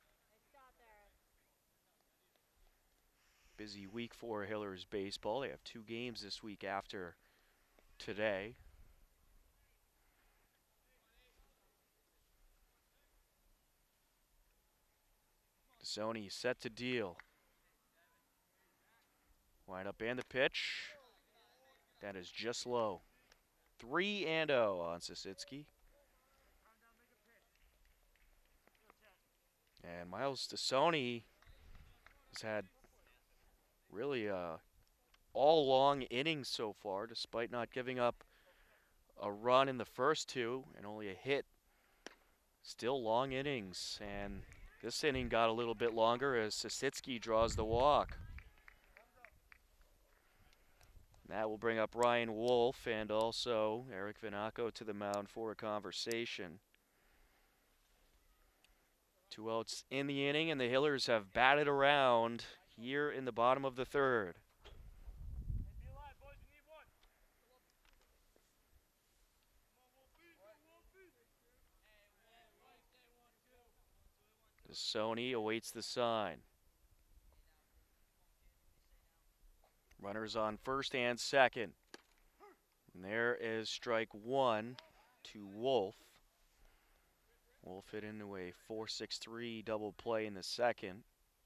Busy week for Hillers baseball. They have two games this week after today. Sony set to deal. Wind up and the pitch. That is just low. three and oh on Sasitsky. And Miles DeSony has had really uh, all long innings so far, despite not giving up a run in the first two and only a hit. Still long innings, and this inning got a little bit longer as Sasitsky draws the walk. That will bring up Ryan Wolf and also Eric Vinaco to the mound for a conversation. Two outs in the inning, and the Hillers have batted around here in the bottom of the third. Sony awaits the sign. Runners on first and second. And there is strike one to Wolf. Wolf hit into a four six three double play in the second.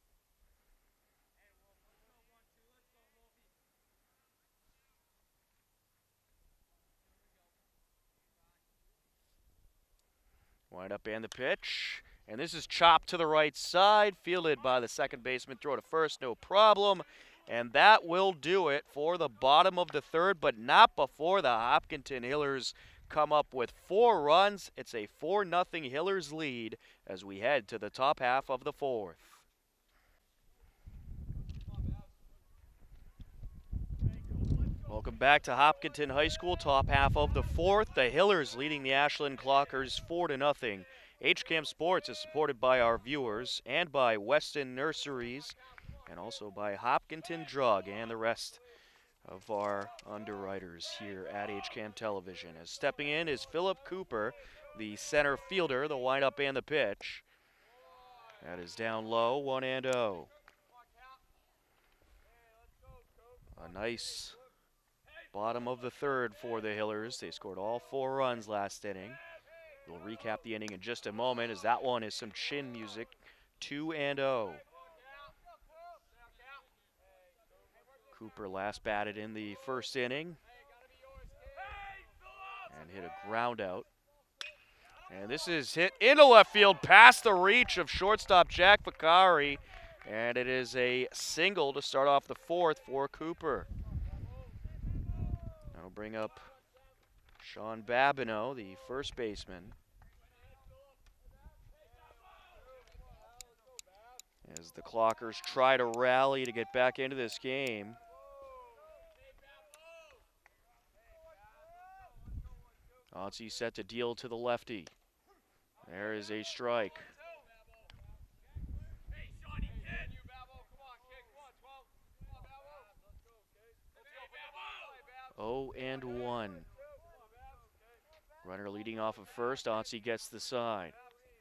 Wind up and the pitch. And this is chopped to the right side, fielded by the second baseman. Throw to first, no problem. And that will do it for the bottom of the third, but not before the Hopkinton Hillers come up with four runs. It's a four nothing Hillers lead as we head to the top half of the fourth. Welcome back to Hopkinton High School, top half of the fourth. The Hillers leading the Ashland Clockers four to nothing. H C A M Sports is supported by our viewers and by Weston Nurseries and also by Hopkinton Drug and the rest of our underwriters here at H C A M Television. As stepping in is Philip Cooper, the center fielder, the windup and the pitch. That is down low, one and oh. A nice bottom of the third for the Hillers. They scored all four runs last inning. We'll recap the inning in just a moment as that one is some chin music, two and oh. Cooper last batted in the first inning and hit a ground out. And this is hit into left field past the reach of shortstop Jack Vicari, and it is a single to start off the fourth for Cooper. That'll bring up Sean Babineau, the first baseman. As the Clockers try to rally to get back into this game. Otzi set to deal to the lefty. There is a strike. oh and one. Runner leading off of first. Onsi gets the side.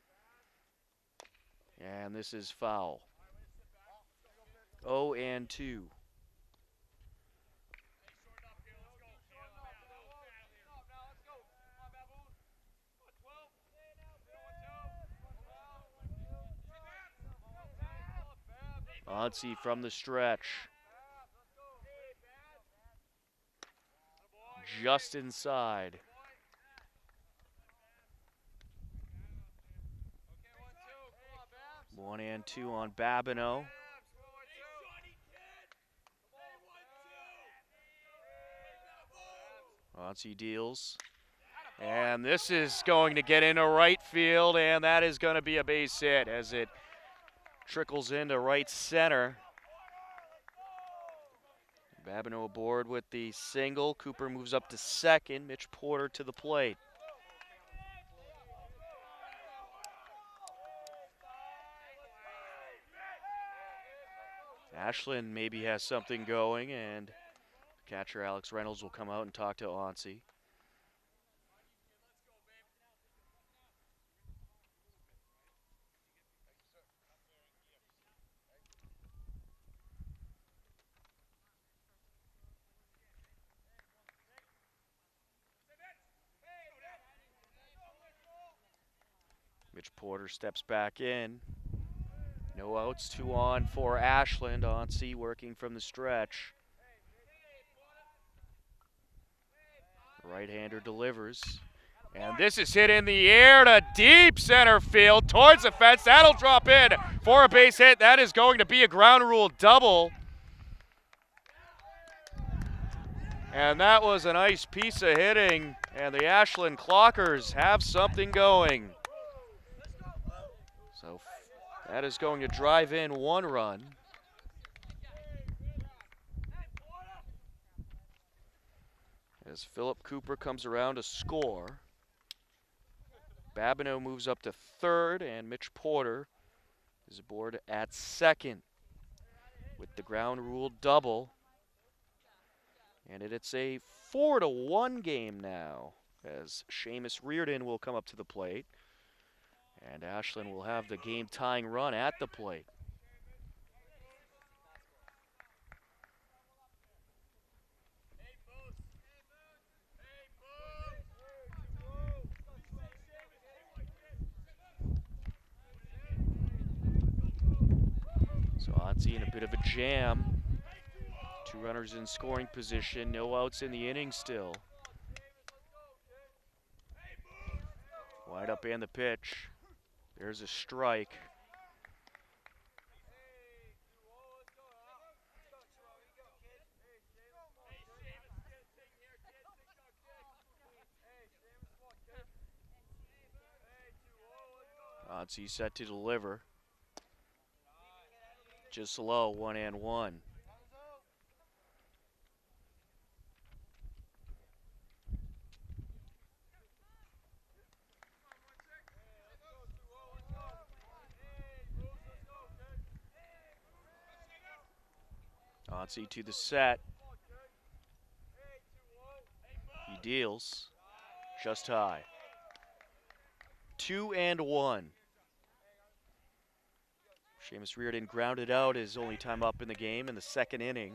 And this is foul. oh and two. Onsi from the stretch. Just inside. One and two on Babineau. Onsi deals. And this is going to get into right field, and that is going to be a base hit as it trickles into right center. Babineau aboard with the single. Cooper moves up to second. Mitch Porter to the plate. Ashland maybe has something going, and catcher Alex Reynolds will come out and talk to Onsi. Mitch Porter steps back in. No outs, two on for Ashland. Onsi working from the stretch. Right-hander delivers. And this is hit in the air to deep center field towards the fence. That'll drop in for a base hit. That is going to be a ground rule double. And that was a nice piece of hitting. And the Ashland Clockers have something going. So that is going to drive in one run. As Philip Cooper comes around to score. Babineau moves up to third, and Mitch Porter is aboard at second with the ground rule double. And it, it's a four to one game now, as Seamus Reardon will come up to the plate. And Ashland will have the game-tying run at the plate. So Onsi in a bit of a jam. Two runners in scoring position, no outs in the inning still. Wide up and the pitch. There's a strike. Onsi set to deliver. Just low, one and one. Onsi to the set. He deals. Just high. Two and one. Seamus Reardon grounded out his only time up in the game in the second inning.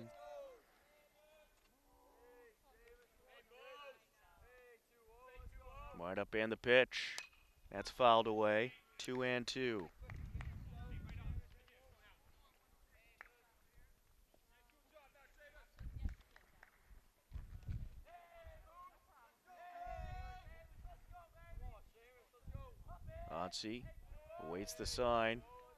Wide up and the pitch. That's fouled away. Two and two. Onsi awaits the sign.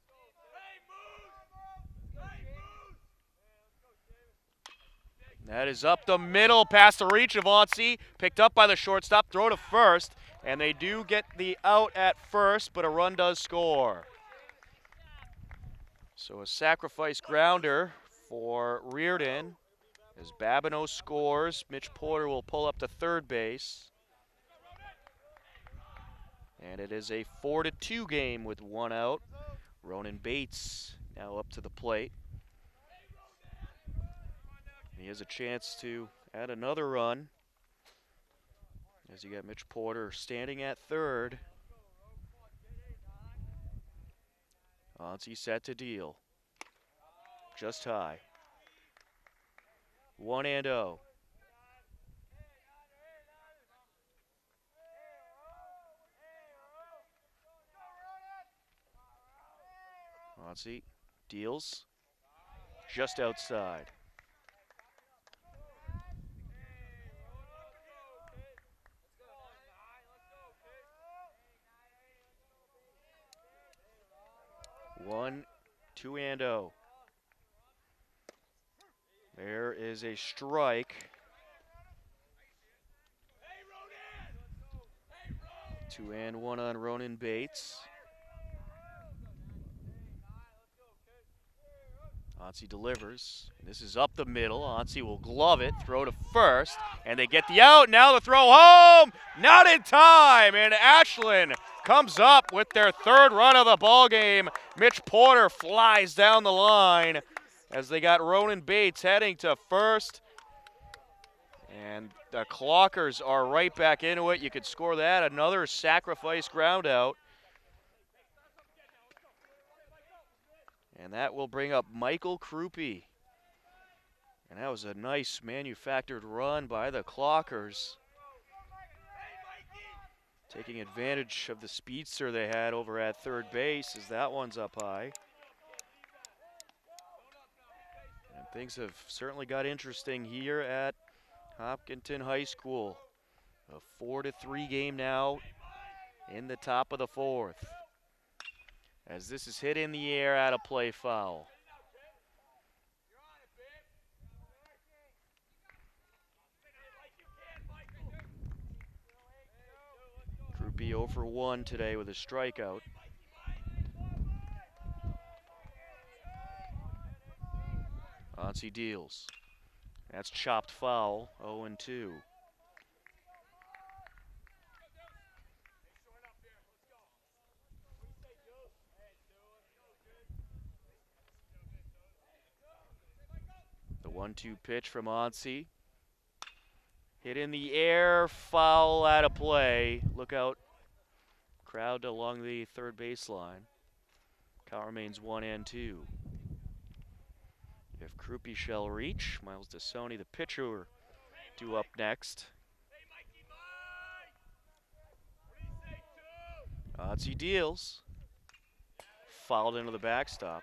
That is up the middle past the reach of Onsi. Picked up by the shortstop. Throw to first. And they do get the out at first, but a run does score. So a sacrifice grounder for Reardon. As Babineau scores, Mitch Porter will pull up to third base. And it is a four to two game with one out. Ronan Bates now up to the plate. He has a chance to add another run as you got Mitch Porter standing at third. Onsi set to deal. Just high. One and oh. Onsi deals just outside. One, two and oh. There is a strike. Two and one on Ronan Bates. Onsi delivers. This is up the middle. Onsi will glove it, throw to first, and they get the out. Now the throw home, not in time, and Ashland comes up with their third run of the ball game. Mitch Porter flies down the line as they got Ronan Bates heading to first. And the Clockers are right back into it. You could score that. Another sacrifice ground out. And that will bring up Michael Krupe. And that was a nice manufactured run by the Clockers, taking advantage of the speedster they had over at third base, as that one's up high. And things have certainly got interesting here at Hopkinton High School. A four to three game now in the top of the fourth, as this is hit in the air out of play foul. Krupe oh for one today with a strikeout. Onsi deals. That's chopped foul, oh and two. The one two pitch from Onsi. Hit in the air, foul out of play. Look out, crowd along the third baseline. Count remains one and two. If Krupe shall reach, Miles DeSoni, the pitcher, due up next. Onsi deals. Fouled into the backstop.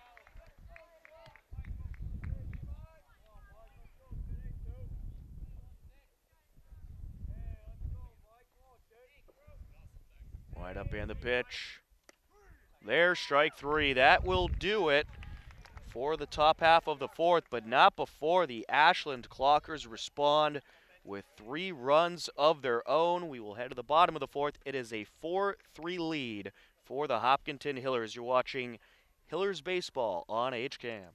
Wide up and the pitch. There's strike three. That will do it for the top half of the fourth, but not before the Ashland Clockers respond with three runs of their own. We will head to the bottom of the fourth. It is a four three lead for the Hopkinton Hillers. You're watching Hillers Baseball on H C A M.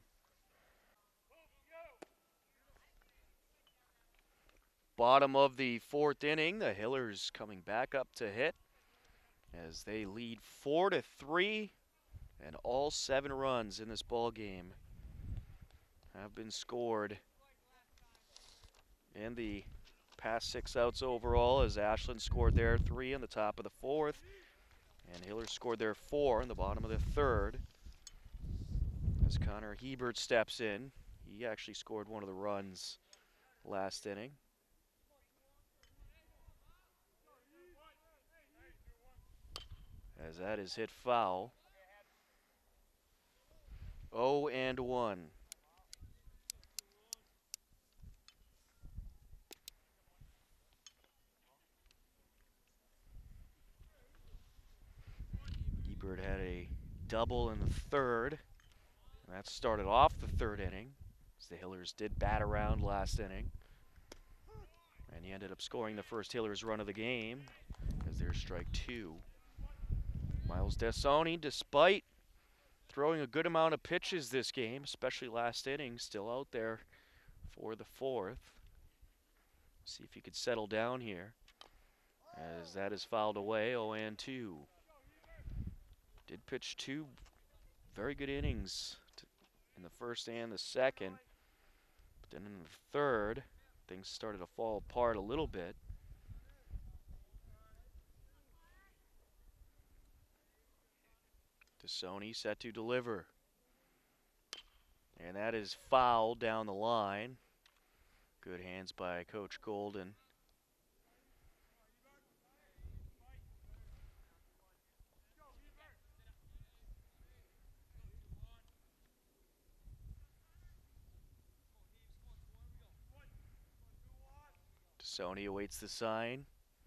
Bottom of the fourth inning, the Hillers coming back up to hit as they lead four to three, and all seven runs in this ball game have been scored in the past six outs overall, as Ashland scored their three in the top of the fourth, and Hillers scored their four in the bottom of the third. As Connor Hebert steps in, he actually scored one of the runs last inning. As that is hit foul. oh and one. Ebert had a double in the third, and that started off the third inning, as the Hillers did bat around last inning. And he ended up scoring the first Hillers run of the game, as there's strike two. Miles DeSoni, despite throwing a good amount of pitches this game, especially last inning, still out there for the fourth. See if he could settle down here, as that is fouled away. oh and two. Did pitch two very good innings in the first and the second. But then in the third, things started to fall apart a little bit. Tassone set to deliver. And that is fouled down the line. Good hands by Coach Golden. Tassone awaits the sign.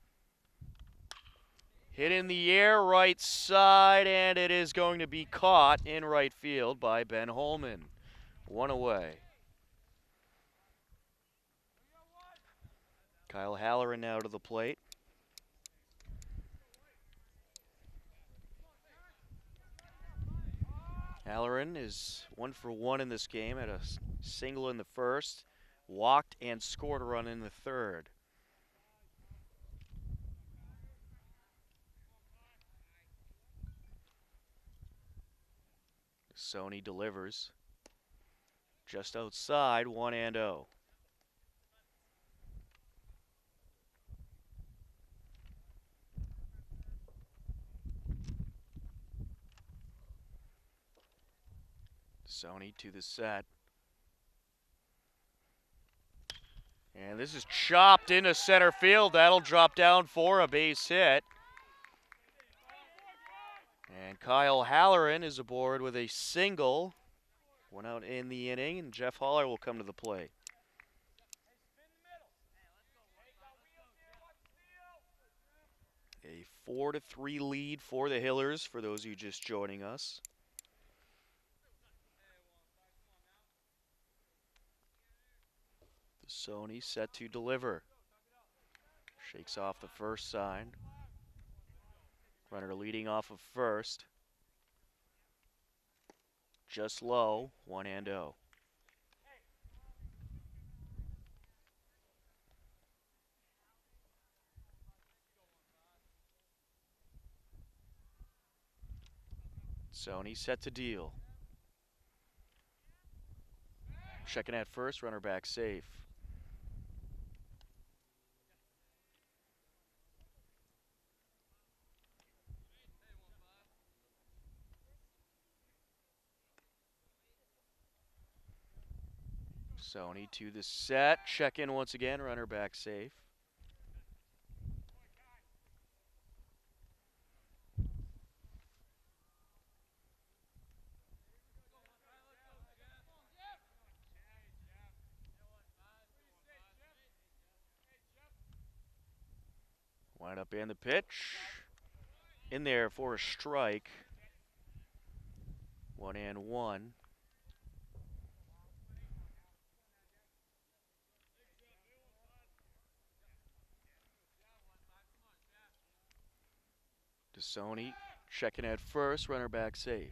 Hit in the air, right side, and it is going to be caught in right field by Ben Holman. One away. Kyle Halloran now to the plate. Halloran is one for one in this game, had a single in the first, walked and scored a run in the third. Sony delivers. Just outside, one and oh. Sony to the set. And this is chopped into center field. That'll drop down for a base hit. And Kyle Halloran is aboard with a single. One out in the inning, and Jeff Haller will come to the plate. A four to three lead for the Hillers, for those of you just joining us. Tassone set to deliver. Shakes off the first sign. Runner leading off of first. Just low, one and oh. Sony set to deal. Checking at first, runner back safe. Sony to the set, check in once again, runner back safe. Wind up in the pitch. In there for a strike. One and one. Tassone checking at first, runner back safe.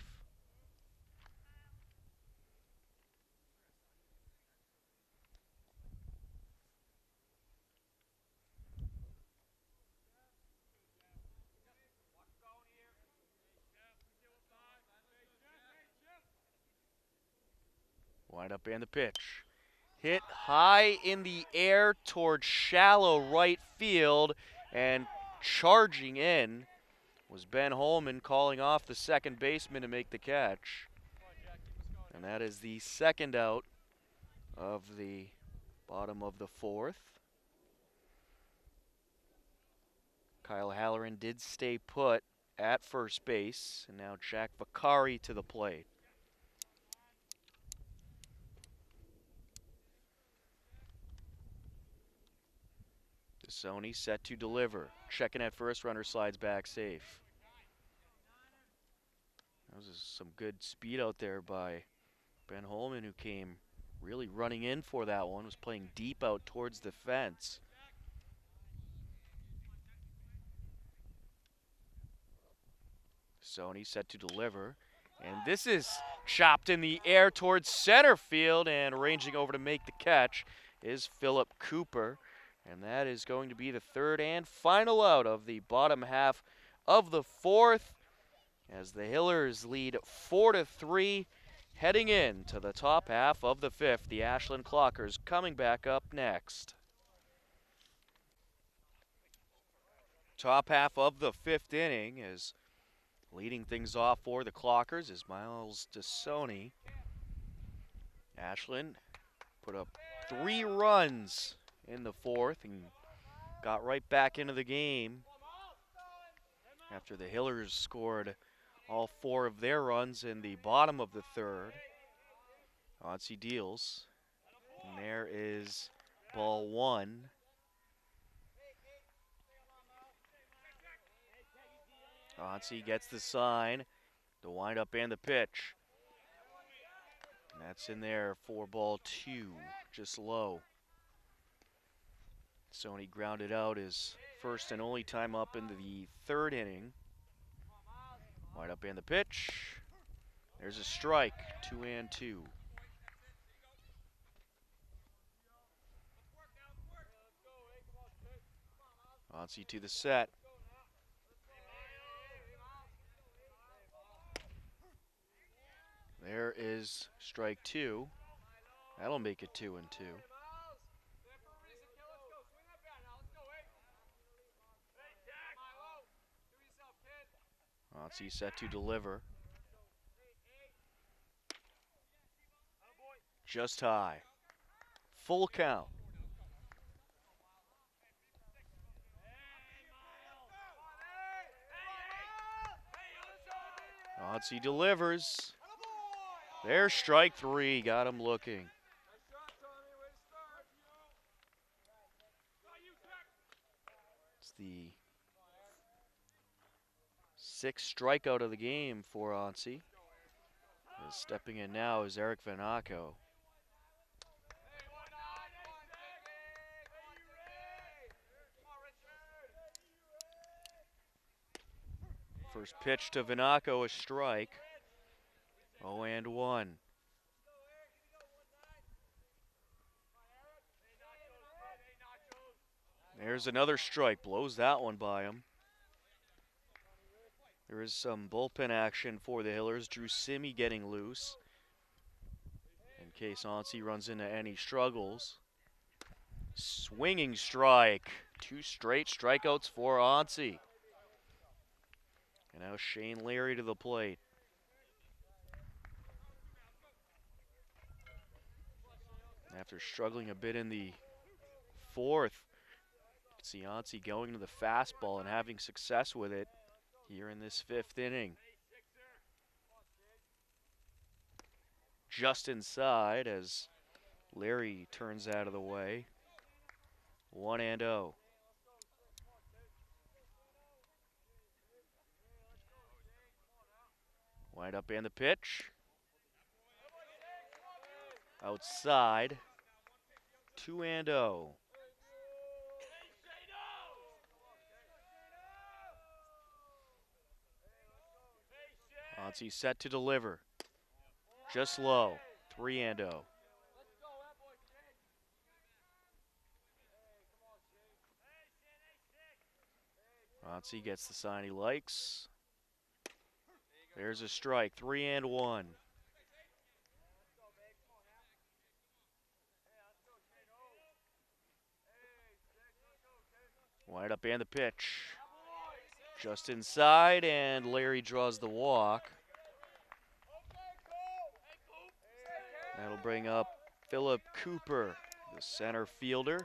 Wind up and the pitch. Hit high in the air towards shallow right field, and charging in was Ben Holman, calling off the second baseman to make the catch. And that is the second out of the bottom of the fourth. Kyle Halloran did stay put at first base, and now Jack Vicari to the plate. Tassone set to deliver. Checking at first, runner slides back safe. That was some good speed out there by Ben Holman, who came really running in for that one, was playing deep out towards the fence. Tassone set to deliver. And this is chopped in the air towards center field, and ranging over to make the catch is Philip Cooper. And that is going to be the third and final out of the bottom half of the fourth, as the Hillers lead four to three, heading into the top half of the fifth. The Ashland Clockers coming back up next. Top half of the fifth inning is leading things off for the Clockers is Miles DeSoni. Ashland put up three runs in the fourth and got right back into the game after the Hillers scored all four of their runs in the bottom of the third. Auncey deals, and there is ball one. Auncey gets the sign, the windup and the pitch. And that's in there for ball two, just low. Sony grounded out his first and only time up into the third inning. Wind up and the pitch. There's a strike, two and two. Auncey to the set. There is strike two. That'll make it two and two. Auncey set to deliver. Just high. Full count. Auncey delivers. There's strike three. Got him looking. It's the sixth strikeout of the game for Auncey. Stepping in now is Eric Vanaco. First pitch to Vanaco, a strike. oh and one. There's another strike, blows that one by him. There is some bullpen action for the Hillers. Drew Simi getting loose in case Auncey runs into any struggles. Swinging strike. Two straight strikeouts for Auncey. And now Shane Leary to the plate. After struggling a bit in the fourth, you can see Auncey going to the fastball and having success with it here in this fifth inning. Just inside as Leary turns out of the way. One and oh. Wind up and the pitch. Outside. Two and oh. Auncey set to deliver. Just low. Three and oh. Auncey gets the sign he likes. There's a strike. Three and one. Wind up and the pitch. Just inside, and Larry draws the walk. That'll bring up Philip Cooper, the center fielder.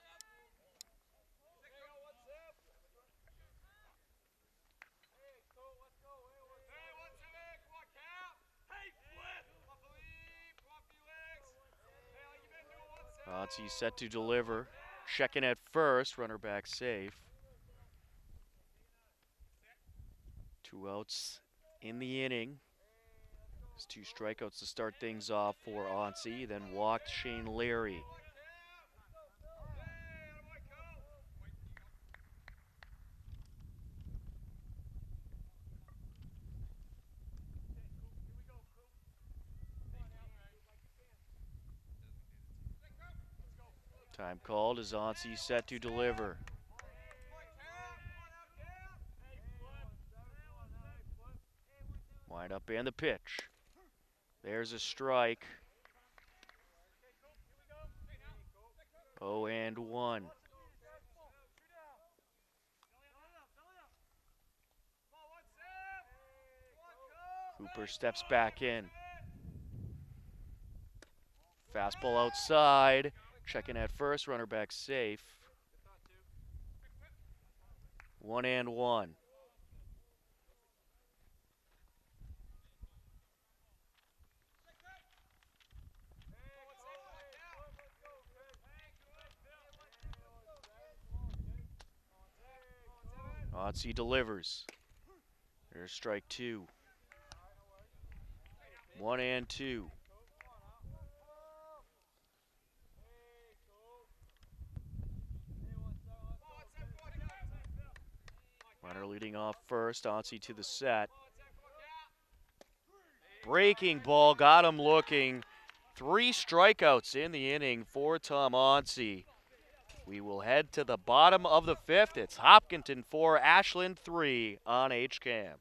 Auncey set to deliver. Checking at first, runner back safe. Two outs in the inning. There's two strikeouts to start things off for Auncey, then walked Shane Leary. Time called as Onsi set to deliver. Wind up and the pitch. There's a strike. oh and one. Cooper steps back in. Fastball outside. Checking at first, runner back safe. One and one. Otzi delivers. There's strike two. One and two. Runner leading off first. Otzi to the set. Breaking ball, got him looking. Three strikeouts in the inning for Tom Onsi. We will head to the bottom of the fifth. It's Hopkinton four, Ashland three on H C A M.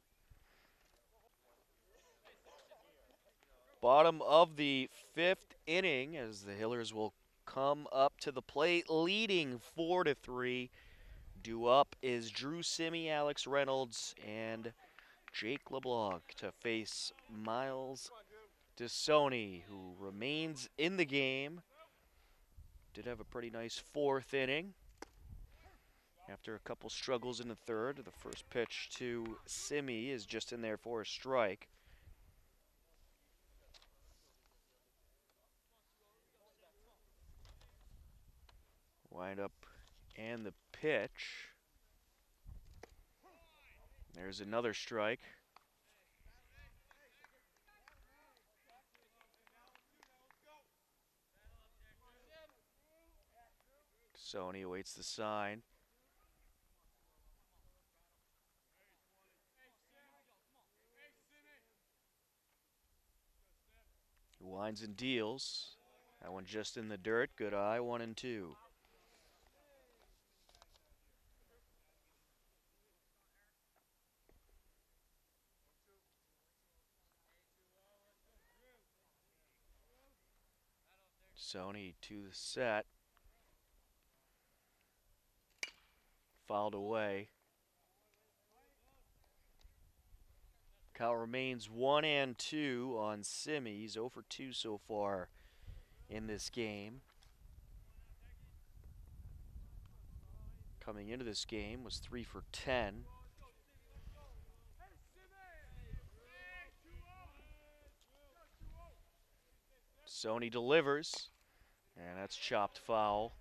Bottom of the fifth inning as the Hillers will come up to the plate leading four to three. Due up is Drew Simi, Alex Reynolds, and Jake LeBlanc to face Miles DeSoni, who remains in the game. Did have a pretty nice fourth inning. After a couple struggles in the third, the first pitch to Simi is just in there for a strike. Wind up and the pitch. There's another strike. Sony awaits the sign. He winds and deals. That one just in the dirt. Good eye, one and two. Sony to the set. Fouled away. Count remains one and two on Simi. He's oh for two so far in this game. Coming into this game was three for ten. Sony delivers, and that's chopped foul.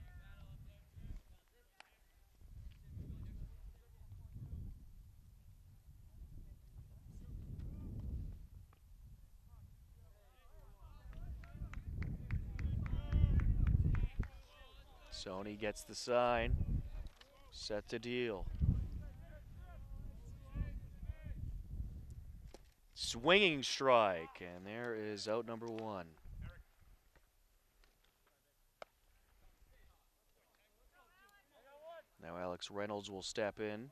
Sony gets the sign, set to deal. Swinging strike, and there is out number one. Now Alex Reynolds will step in.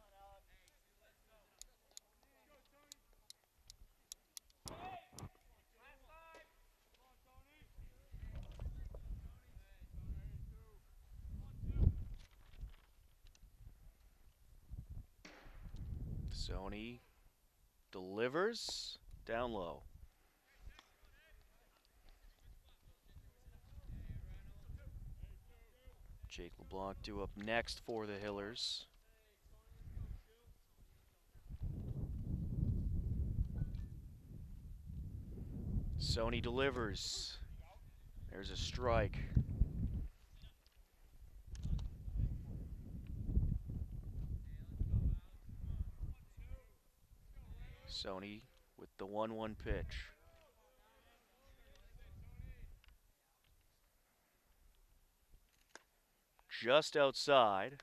Sony delivers down low. Jake LeBlanc due up next for the Hillers. Sony delivers. There's a strike. Sony with the one one pitch. Just outside.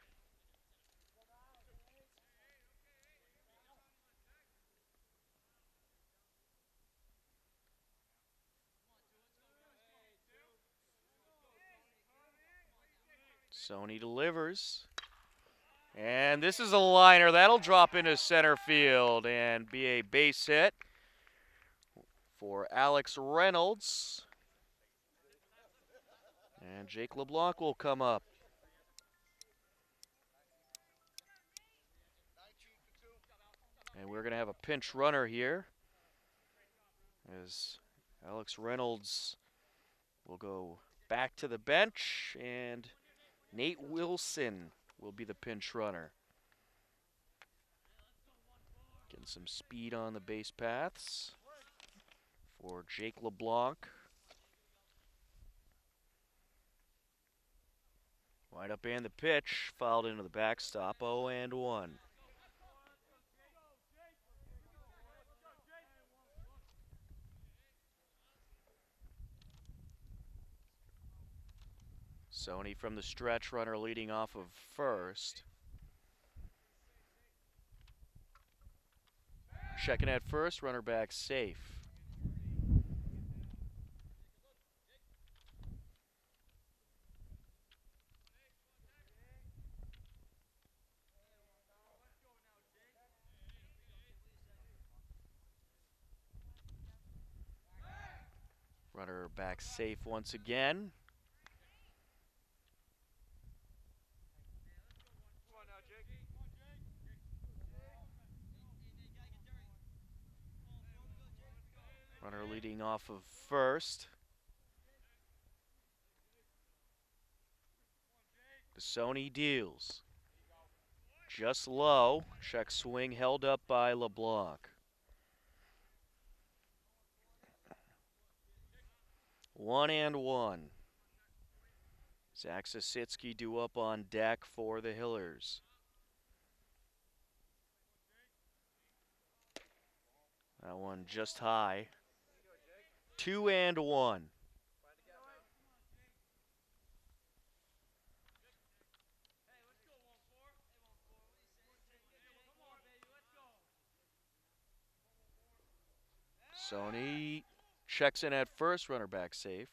Sony delivers. And this is a liner. That'll drop into center field and be a base hit for Alex Reynolds. And Jake LeBlanc will come up. And we're going to have a pinch runner here as Alex Reynolds will go back to the bench, and Nate Wilson will be the pinch runner. Getting some speed on the base paths for Jake LeBlanc. Wind up and the pitch, fouled into the backstop, oh and one. Sony from the stretch, runner leading off of first. Checking at first, runner back safe. Runner back safe once again. Runner leading off of first. Sony deals. Just low. Check swing held up by LeBlanc. One and one. Zach Sasitsky due up on deck for the Hillers. That one just high. Two and one. Sony checks in at first, runner back safe.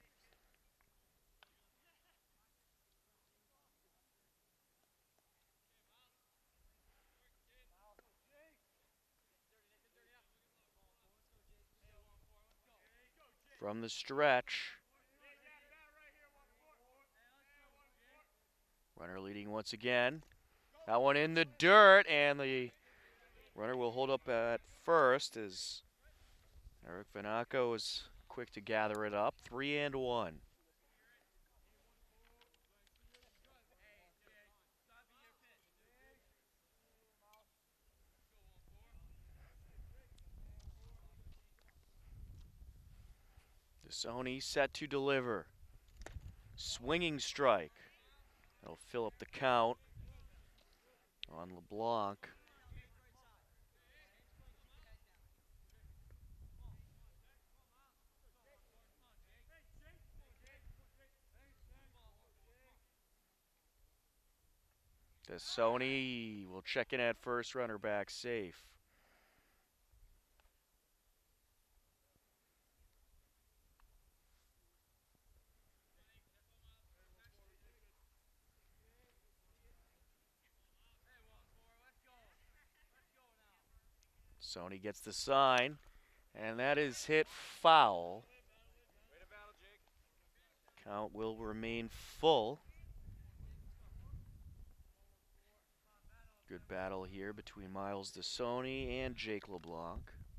From the stretch. Runner leading once again. That one in the dirt, and the runner will hold up at first as Eric Vanaco is quick to gather it up. Three and one. Sony set to deliver. Swinging strike. That'll fill up the count on LeBlanc. Sony will check in at first, runner back safe. Sony gets the sign, and that is hit foul. Count will remain full. Good battle here between Miles DeSony and Jake LeBlanc.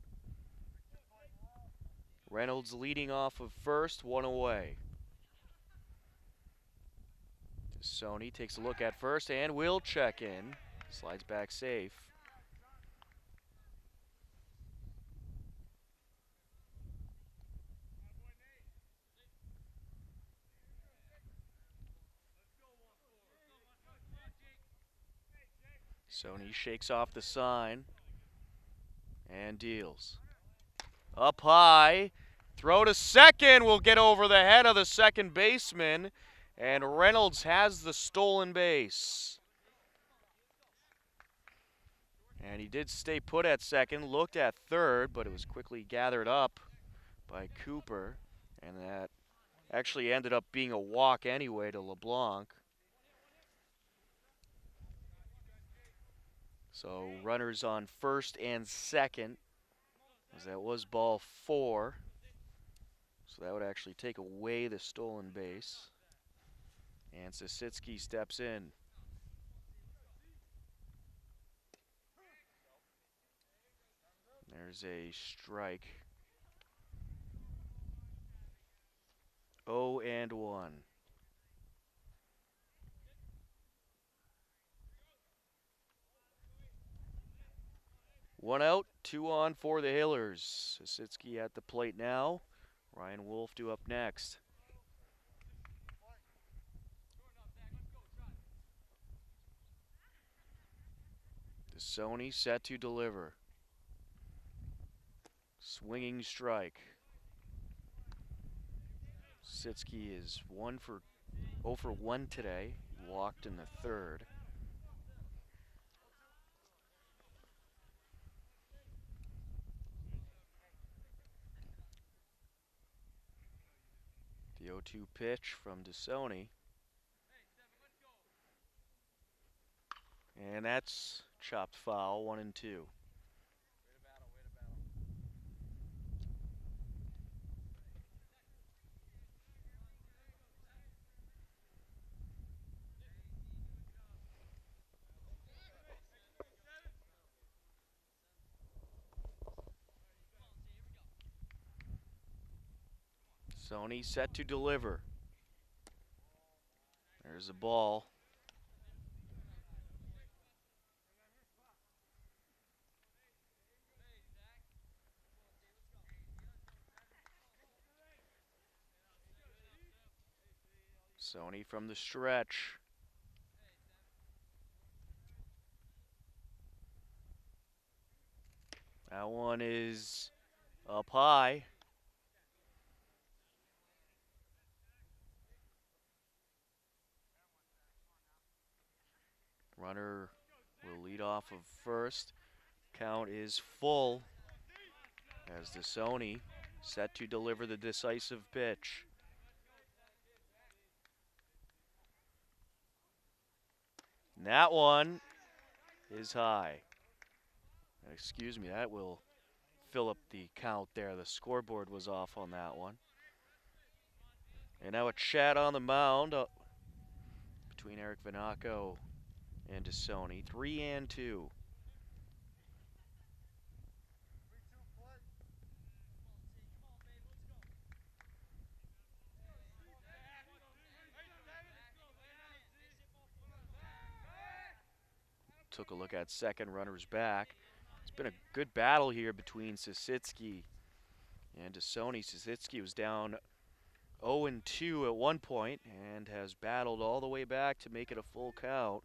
Reynolds leading off of first, one away. DeSony takes a look at first and will check in. Slides back safe. Sony shakes off the sign and deals. Up high, throw to second will get over the head of the second baseman, and Reynolds has the stolen base. And he did stay put at second, looked at third, but it was quickly gathered up by Cooper, and that actually ended up being a walk anyway to LeBlanc. So runners on first and second, as that was ball four. So that would actually take away the stolen base. And Sisitsky steps in. There's a strike. oh and one. One out, two on for the Hillers. Sisitsky at the plate now. Ryan Wolf due up next. Sony set to deliver. Swinging strike. Sitsky is one for oh for one today. Walked in the third. The oh two pitch from DeSony. And that's chopped foul, one and two. Sony set to deliver. There's a ball. Sony from the stretch. That one is up high. Runner will lead off of first. Count is full as DeSony set to deliver the decisive pitch. And that one is high. Excuse me, that will fill up the count there. The scoreboard was off on that one. And now a chat on the mound uh, between Eric Vanaco and DeSony. Three and two. Took a look at second, runners back. It's been a good battle here between Sisitsky and DeSony. Sisitsky was down oh and two at one point and has battled all the way back to make it a full count.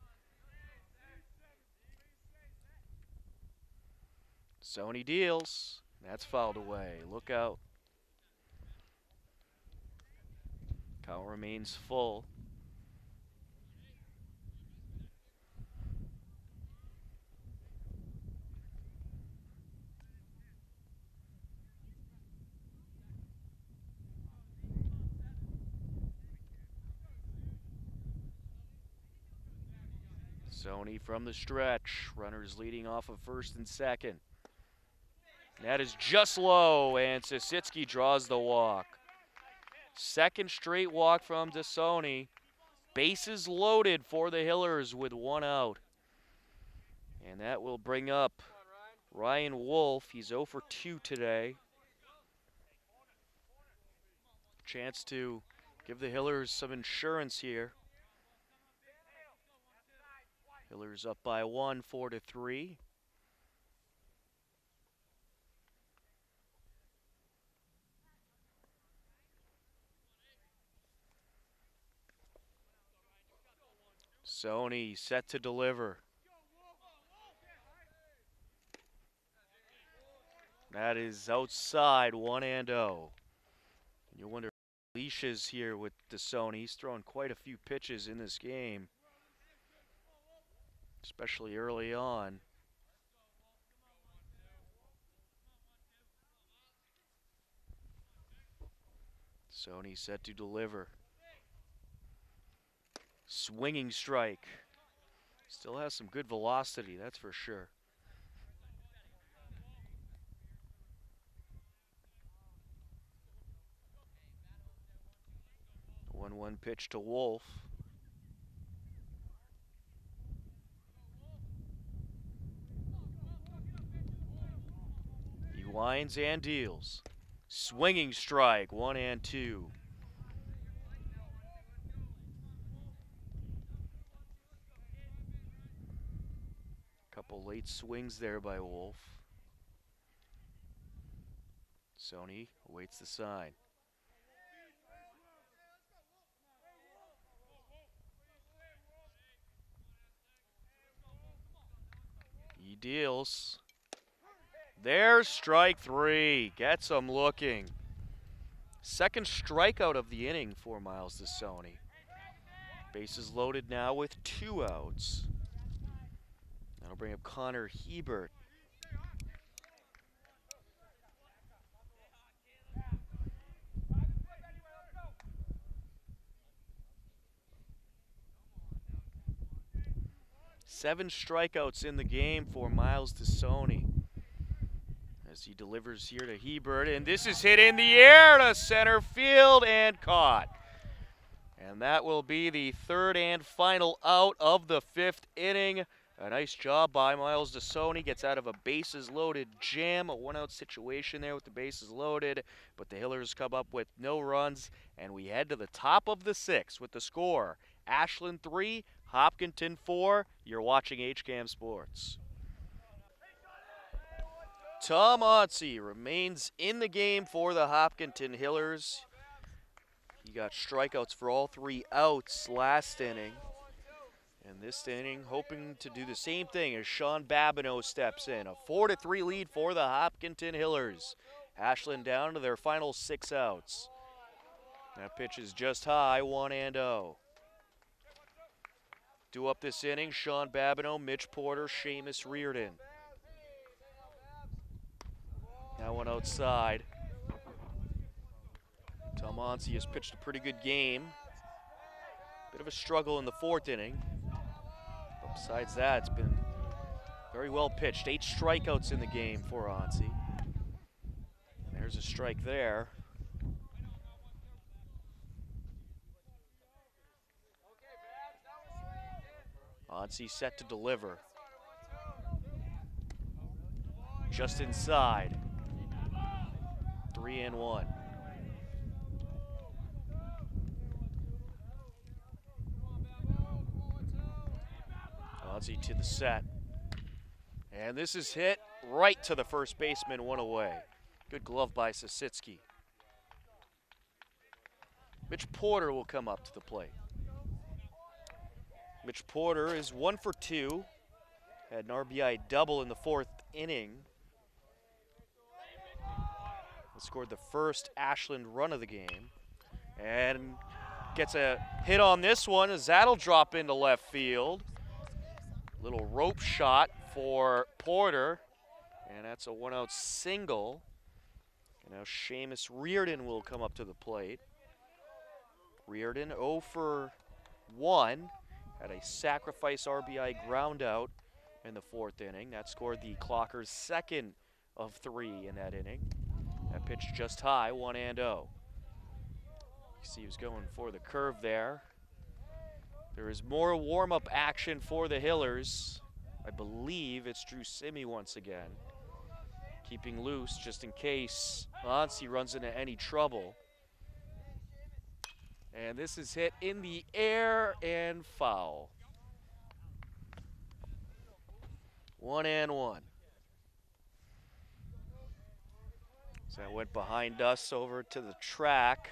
Sony deals. That's fouled away. Look out. Count remains full. Sony from the stretch. Runners leading off of first and second. That is just low, and Sisitsky draws the walk. Second straight walk from DeSony. Bases loaded for the Hillers with one out. And that will bring up Ryan Wolf. He's oh for two today. Chance to give the Hillers some insurance here. Hillers up by one, four to three. Sony set to deliver. That is outside, one and oh. You wonder if leashes here with DeSony. He's thrown quite a few pitches in this game, especially early on. Sony set to deliver. Swinging strike. Still has some good velocity, that's for sure. one one pitch to Wolf. He winds and deals. Swinging strike, one and two. Couple late swings there by Wolf. Sony awaits the sign. He deals. There's strike three. Gets him looking. Second strikeout of the inning for Miles DeSony. Bases loaded now with two outs. That'll bring up Connor Hebert. Seven strikeouts in the game for Miles DeSony as he delivers here to Hebert, and this is hit in the air to center field and caught. And that will be the third and final out of the fifth inning. A nice job by Miles DeSony. Gets out of a bases-loaded jam, a one-out situation there with the bases loaded, but the Hillers come up with no runs, and we head to the top of the sixth with the score. Ashland three, Hopkinton four. You're watching H C A M Sports. Tom Otzi remains in the game for the Hopkinton Hillers. He got strikeouts for all three outs last inning. And this inning, hoping to do the same thing as Sean Babineau steps in. A four to three lead for the Hopkinton Hillers. Ashland down to their final six outs. That pitch is just high, one and oh. Due up this inning, Sean Babineau, Mitch Porter, Seamus Reardon. That one outside. Tom Otzi has pitched a pretty good game. Bit of a struggle in the fourth inning. But besides that, it's been very well pitched. Eight strikeouts in the game for Otzi. And there's a strike there. Otzi set to deliver. Just inside. Three and one. Otzi to the set. And this is hit right to the first baseman, one away. Good glove by Sasitsky. Mitch Porter will come up to the plate. Mitch Porter is one for two. Had an R B I double in the fourth inning. Scored the first Ashland run of the game. And gets a hit on this one as that'll drop into left field. Little rope shot for Porter. And that's a one-out single. And now Seamus Reardon will come up to the plate. Reardon oh for one. Had a sacrifice R B I ground out in the fourth inning. That scored the Clockers' second of three in that inning. That pitch just high, one and oh. You see he was going for the curve there. There is more warm-up action for the Hillers. I believe it's Drew Simi once again. Keeping loose just in case Otzi runs into any trouble. And this is hit in the air and foul. One and one. So that went behind us over to the track.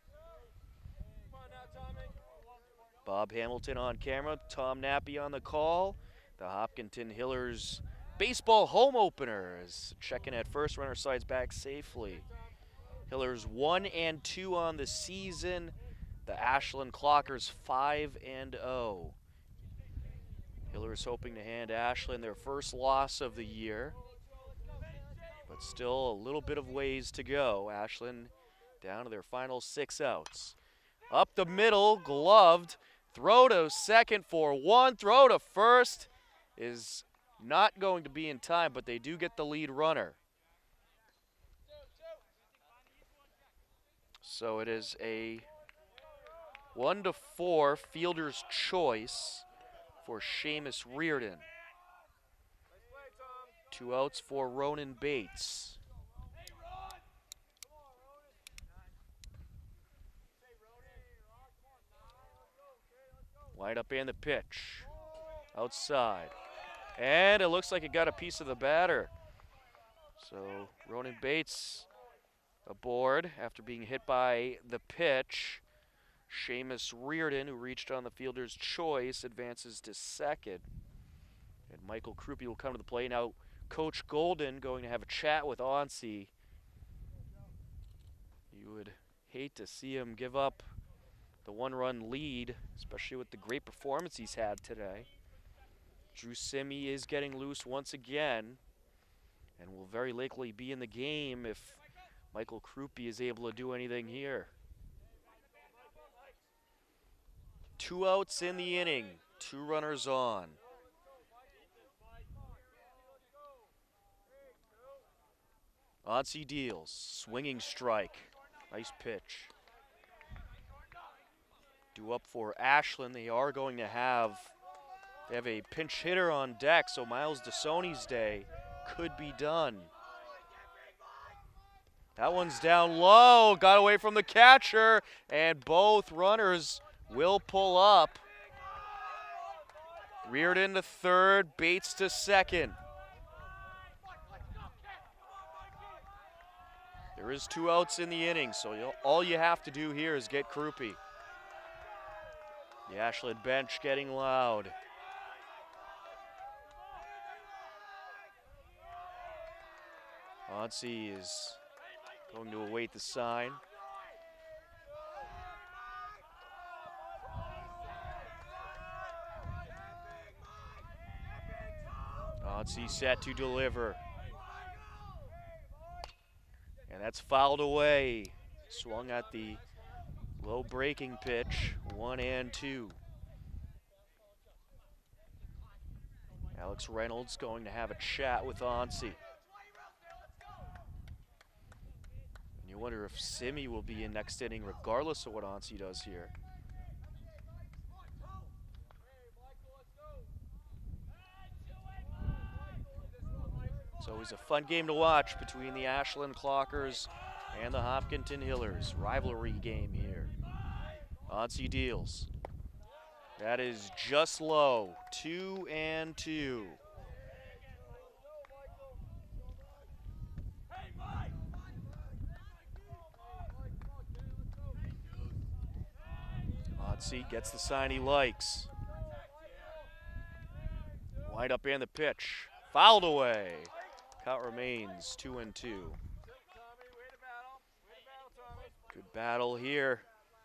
Bob Hamilton on camera, Tom Nappy on the call. The Hopkinton Hillers baseball home opener is checking at first, runner sides back safely. Hillers one and two on the season. The Ashland Clockers five and oh. Hillers hoping to hand Ashland their first loss of the year. But still a little bit of ways to go. Ashland down to their final six outs. Up the middle, gloved. Throw to second for one. Throw to first is not going to be in time, but they do get the lead runner. So it is a one to four fielder's choice for Seamus Reardon. Two outs for Ronan Bates. Wind up and the pitch. Outside. And it looks like it got a piece of the batter. So Ronan Bates aboard after being hit by the pitch. Seamus Reardon, who reached on the fielder's choice, advances to second. And Michael Krupe will come to the plate. Now Coach Golden going to have a chat with Onsi. You would hate to see him give up the one-run lead, especially with the great performance he's had today. Drew Simi is getting loose once again and will very likely be in the game if Michael Krupe is able to do anything here. Two outs in the inning, two runners on. Onsi deals, swinging strike, nice pitch. Due up for Ashland, they are going to have, they have a pinch hitter on deck, so Miles DeSoni's day could be done. That one's down low, got away from the catcher, and both runners will pull up. Reardon to third, Bates to second. There is two outs in the inning, so you'll, all you have to do here is get Krupe. The Ashland bench getting loud. Onsi is going to await the sign. Onsi set to deliver. And that's fouled away. Swung at the low breaking pitch, one and two. Alex Reynolds going to have a chat with Onsi. And you wonder if Simi will be in next inning regardless of what Onsi does here. It's always a fun game to watch between the Ashland Clockers and the Hopkinton Hillers. Rivalry game here. Onsi deals. That is just low. Two and two. Onsi gets the sign he likes. Wind up and the pitch. Fouled away. Count remains two and two. Good battle here.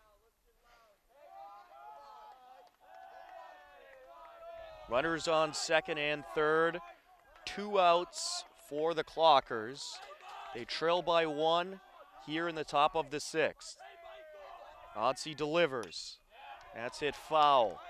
Runners on second and third. Two outs for the Clockers. They trail by one here in the top of the sixth. Onsi delivers. That's hit foul.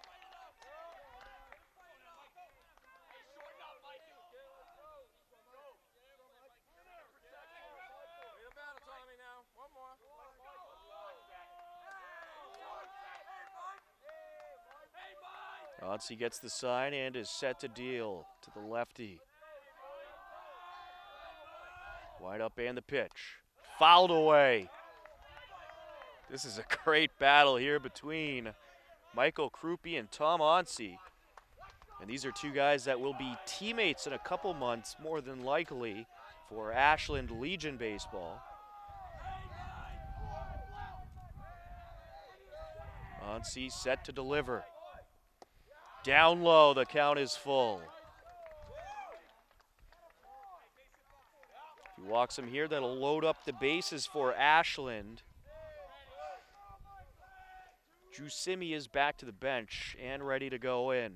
Onsi gets the sign and is set to deal to the lefty. Wide up and the pitch. Fouled away. This is a great battle here between Michael Krupe and Tom Onsi. And these are two guys that will be teammates in a couple months, more than likely, for Ashland Legion baseball. Onsi set to deliver. Down low, the count is full. If he walks him here, that'll load up the bases for Ashland. Drew Simi is back to the bench and ready to go in.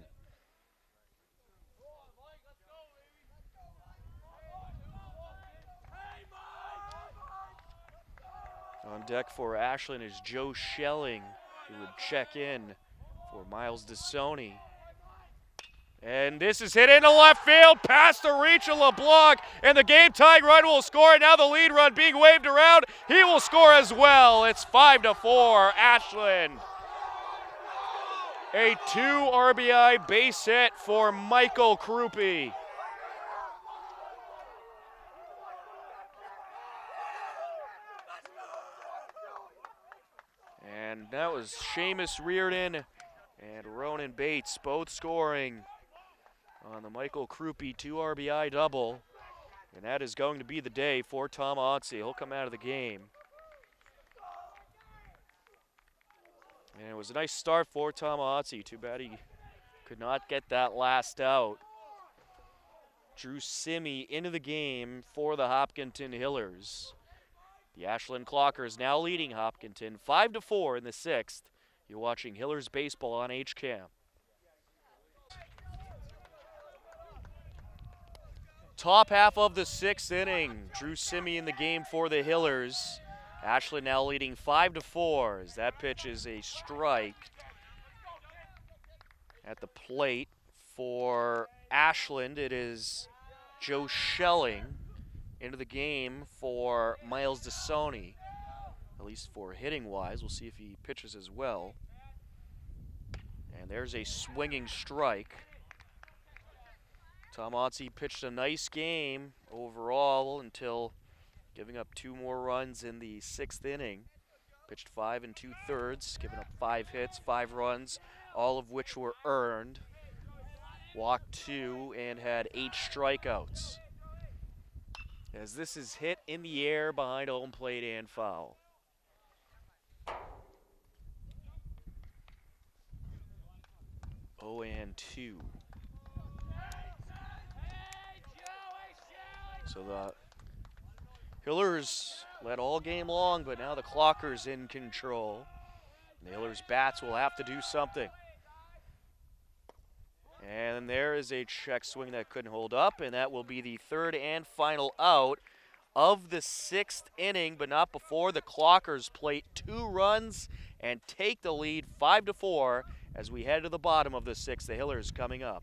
On deck for Ashland is Joe Schelling, who would check in for Miles DeSoni. And this is hit into left field, past the reach of LeBlanc, and the game-tying run will score. Now the lead run being waved around. He will score as well. It's five to four, Ashland. A two R B I base hit for Michael Krupe. And that was Seamus Reardon and Ronan Bates both scoring on the Michael Krupe two R B I double. And that is going to be the day for Tom Otze. He'll come out of the game. And it was a nice start for Tom Otze. Too bad he could not get that last out. Drew Simi into the game for the Hopkinton Hillers. The Ashland Clockers now leading Hopkinton five to four in the sixth. You're watching Hillers baseball on H C A M. Top half of the sixth inning. Drew Simi in the game for the Hillers. Ashland now leading five to four as that pitch is a strike at the plate for Ashland. It is Joe Schelling into the game for Miles DeSoni, at least for hitting wise. We'll see if he pitches as well. And there's a swinging strike. Tom Otze pitched a nice game overall until giving up two more runs in the sixth inning. Pitched five and two thirds, giving up five hits, five runs, all of which were earned. Walked two and had eight strikeouts. As this is hit in the air behind home plate and foul. oh and two. So the Hillers led all game long, but now the Clockers in control. The Hillers bats will have to do something. And there is a check swing that couldn't hold up, and that will be the third and final out of the sixth inning, but not before the Clockers plate two runs and take the lead five to four as we head to the bottom of the sixth. The Hillers coming up.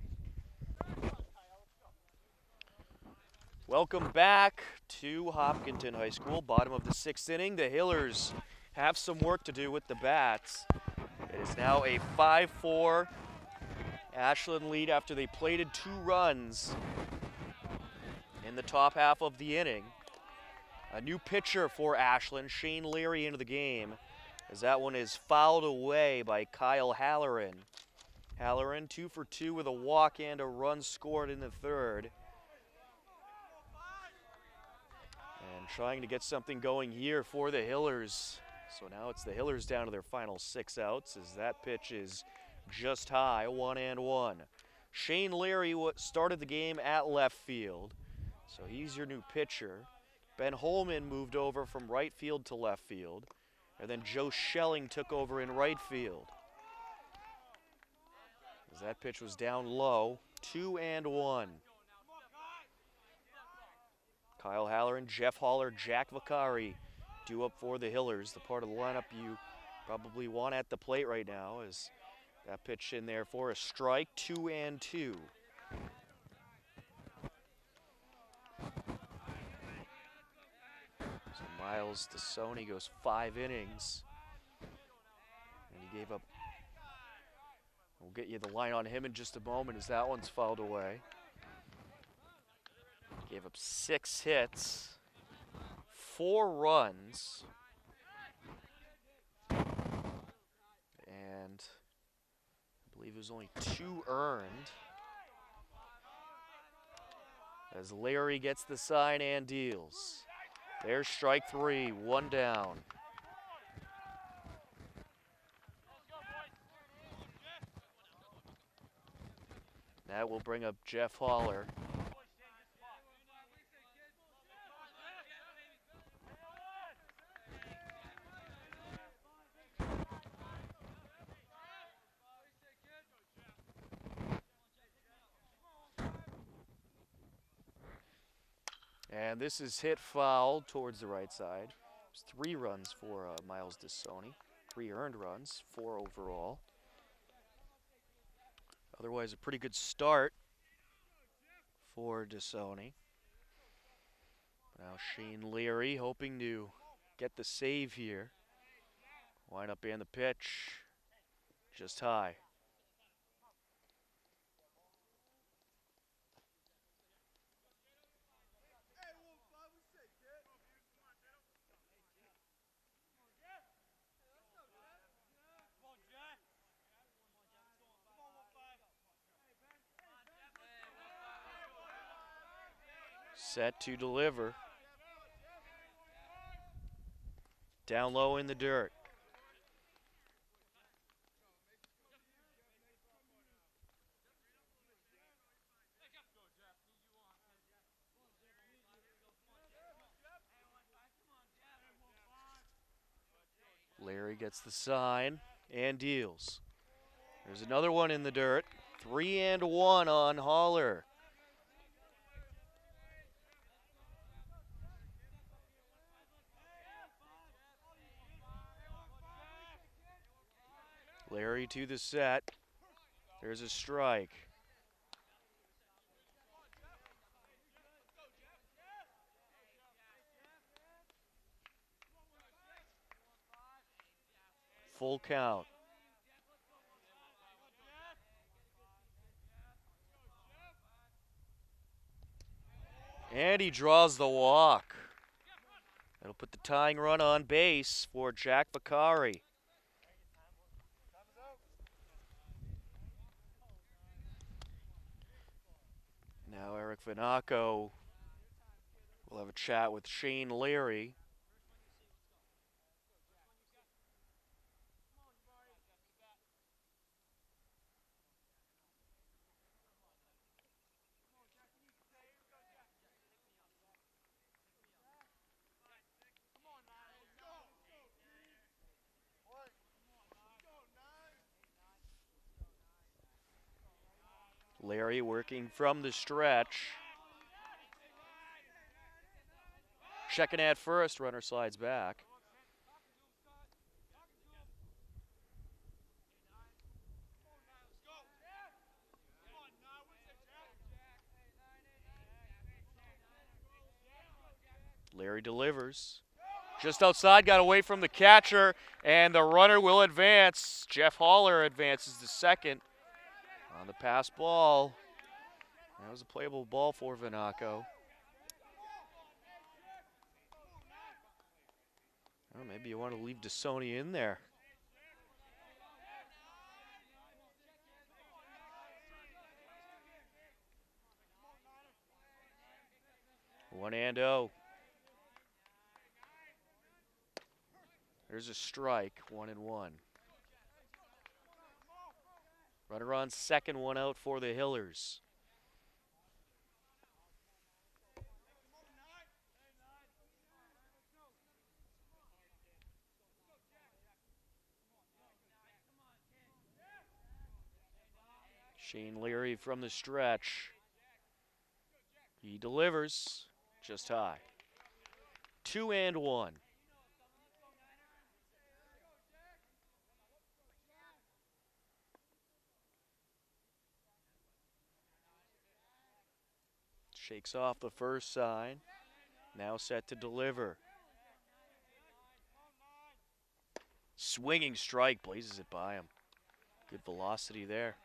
Welcome back to Hopkinton High School, bottom of the sixth inning. The Hillers have some work to do with the bats. It is now a five four Ashland lead after they plated two runs in the top half of the inning. A new pitcher for Ashland, Shane Leary, into the game, as that one is fouled away by Kyle Halloran. Halloran two for two with a walk and a run scored in the third. And trying to get something going here for the Hillers. So now it's the Hillers down to their final six outs as that pitch is just high, one and one. Shane Leary started the game at left field, so he's your new pitcher. Ben Holman moved over from right field to left field, and then Joe Schelling took over in right field. As that pitch was down low, two and one. Kyle Halloran, Jeff Haller, Jack Vicari due up for the Hillers, the part of the lineup you probably want at the plate right now, as that pitch in there for a strike, two and two. So Miles DeSoni goes five innings. And he gave up, we'll get you the line on him in just a moment as that one's fouled away. Gave up six hits, four runs, and I believe it was only two earned. As Larry gets the sign and deals. There's strike three, one down. That will bring up Jeff Haller. And this is hit foul towards the right side. There's three runs for uh, Miles DeSoni. Three earned runs, four overall. Otherwise, a pretty good start for DeSoni. Now Shane Leary hoping to get the save here. Wind up in the pitch, just high. Set to deliver. Down low in the dirt. Larry gets the sign and deals. There's another one in the dirt. Three and one on Haller. Larry to the set. There's a strike. Full count. And he draws the walk. That'll put the tying run on base for Jack Vicari. Now Eric Vanaco will have a chat with Shane Leary. Larry working from the stretch. Checking at first, runner slides back. Larry delivers. Just outside, got away from the catcher, and the runner will advance. Jeff Haller advances to second on the pass ball. That was a playable ball for Vanaco. Oh, maybe you want to leave DeSoni in there. One and oh. There's a strike, one and one. Runner on second, one out for the Hillers. Shane Leary from the stretch. He delivers just high. Two and one. Shakes off the first sign. Now set to deliver. Swinging strike, blazes it by him. Good velocity there.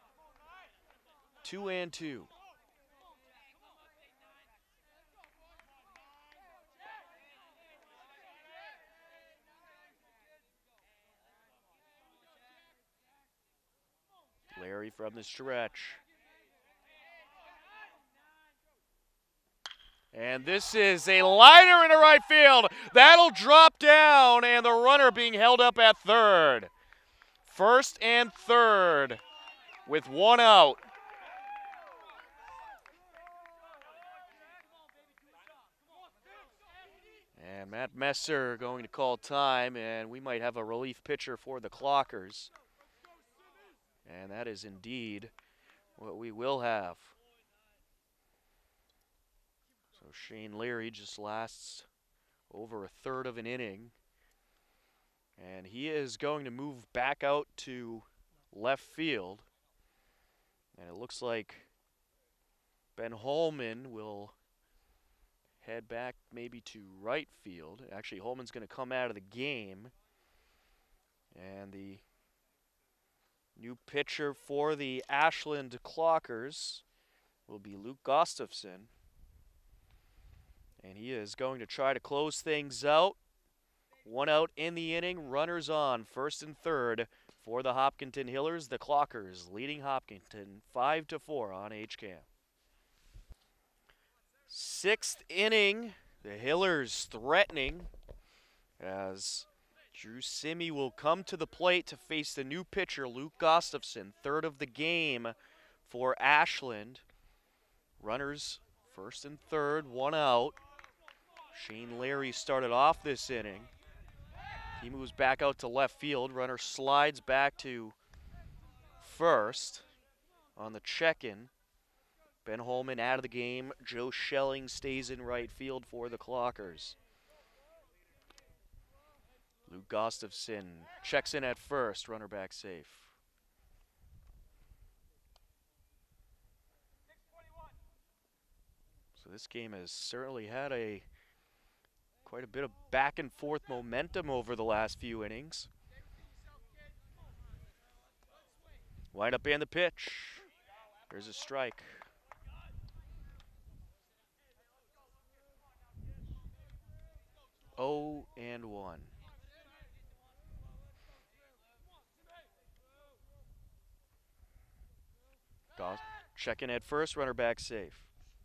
Two and two. Larry from the stretch. And this is a liner into right field. That'll drop down, and the runner being held up at third. First and third with one out. And Matt Messer going to call time, and we might have a relief pitcher for the Clockers. And that is indeed what we will have. So Shane Leary just lasts over a third of an inning. And he is going to move back out to left field. And it looks like Ben Holman will head back maybe to right field. Actually, Holman's going to come out of the game. And the new pitcher for the Ashland Clockers will be Luke Gustafson. And he is going to try to close things out. One out in the inning, runners on, first and third for the Hopkinton Hillers. The Clockers leading Hopkinton five to four on H C A M. Sixth inning, the Hillers threatening as Drew Simi will come to the plate to face the new pitcher, Luke Gustafson, third of the game for Ashland. Runners first and third, one out. Shane Larry started off this inning. He moves back out to left field. Runner slides back to first on the check-in. Ben Holman out of the game. Joe Schelling stays in right field for the Clockers. Luke Gustafson checks in at first. Runner back safe. So this game has certainly had a quite a bit of back and forth momentum over the last few innings. Wind up and the pitch. There's a strike. oh and one. Goss checking at first, runner back safe.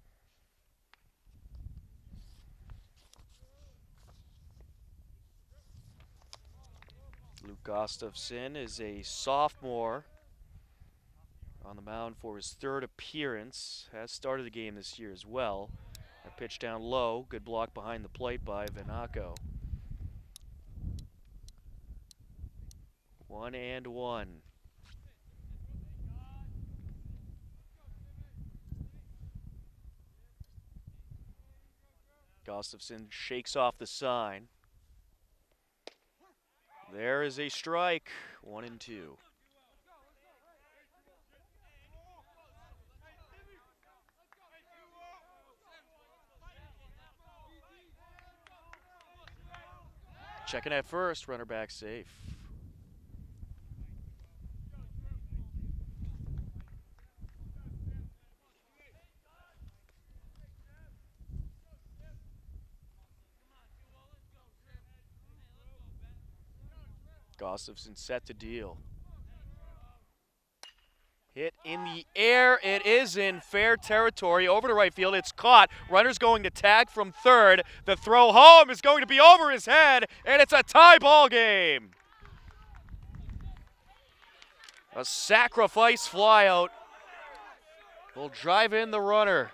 Luke Gustafson is a sophomore on the mound for his third appearance. Has started the game this year as well. A pitch down low, good block behind the plate by Vinaco. One and one. Gustafson shakes off the sign. There is a strike, one and two. Checking at first, runner back safe. Gustafson set to deal. Hit in the air. It is in fair territory. Over to right field. It's caught. Runner's going to tag from third. The throw home is going to be over his head, and it's a tie ball game. A sacrifice flyout will drive in the runner.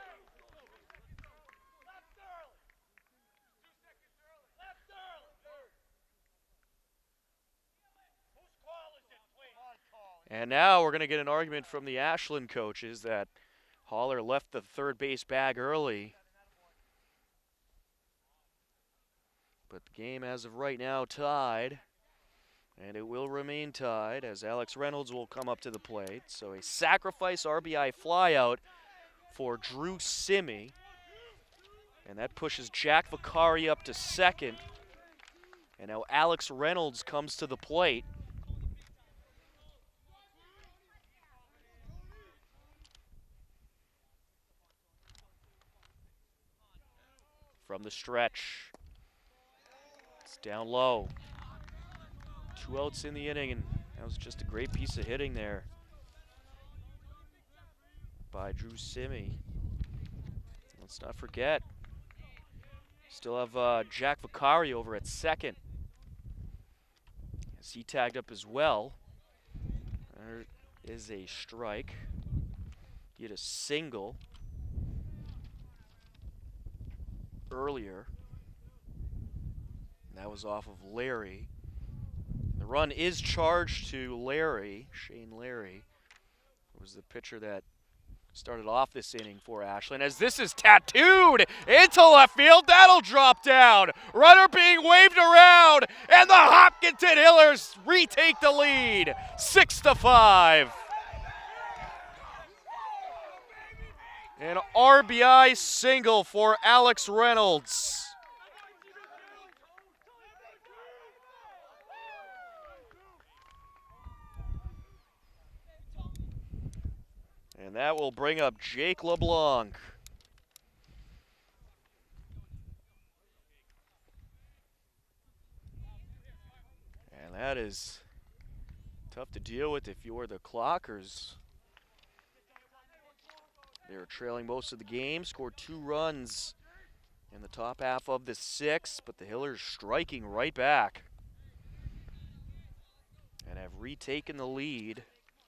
And now we're going to get an argument from the Ashland coaches that Haller left the third base bag early. But the game as of right now tied. And it will remain tied as Alex Reynolds will come up to the plate. So a sacrifice R B I flyout for Drew Simi. And that pushes Jack Vicari up to second. And now Alex Reynolds comes to the plate. From the stretch. It's down low. Two outs in the inning, and that was just a great piece of hitting there by Drew Simi. Let's not forget, still have uh, Jack Vicari over at second, as he tagged up as well. There is a strike. Get a single earlier. And that was off of Larry. The run is charged to Larry, Shane Larry, who was the pitcher that started off this inning for Ashland. As this is tattooed into left field, that'll drop down. Runner being waved around, and the Hopkinton Hillers retake the lead, six to five. An R B I single for Alex Reynolds. And that will bring up Jake LeBlanc. And that is tough to deal with if you're the Clockers. They were trailing most of the game, scored two runs in the top half of the sixth, but the Hillers striking right back and have retaken the lead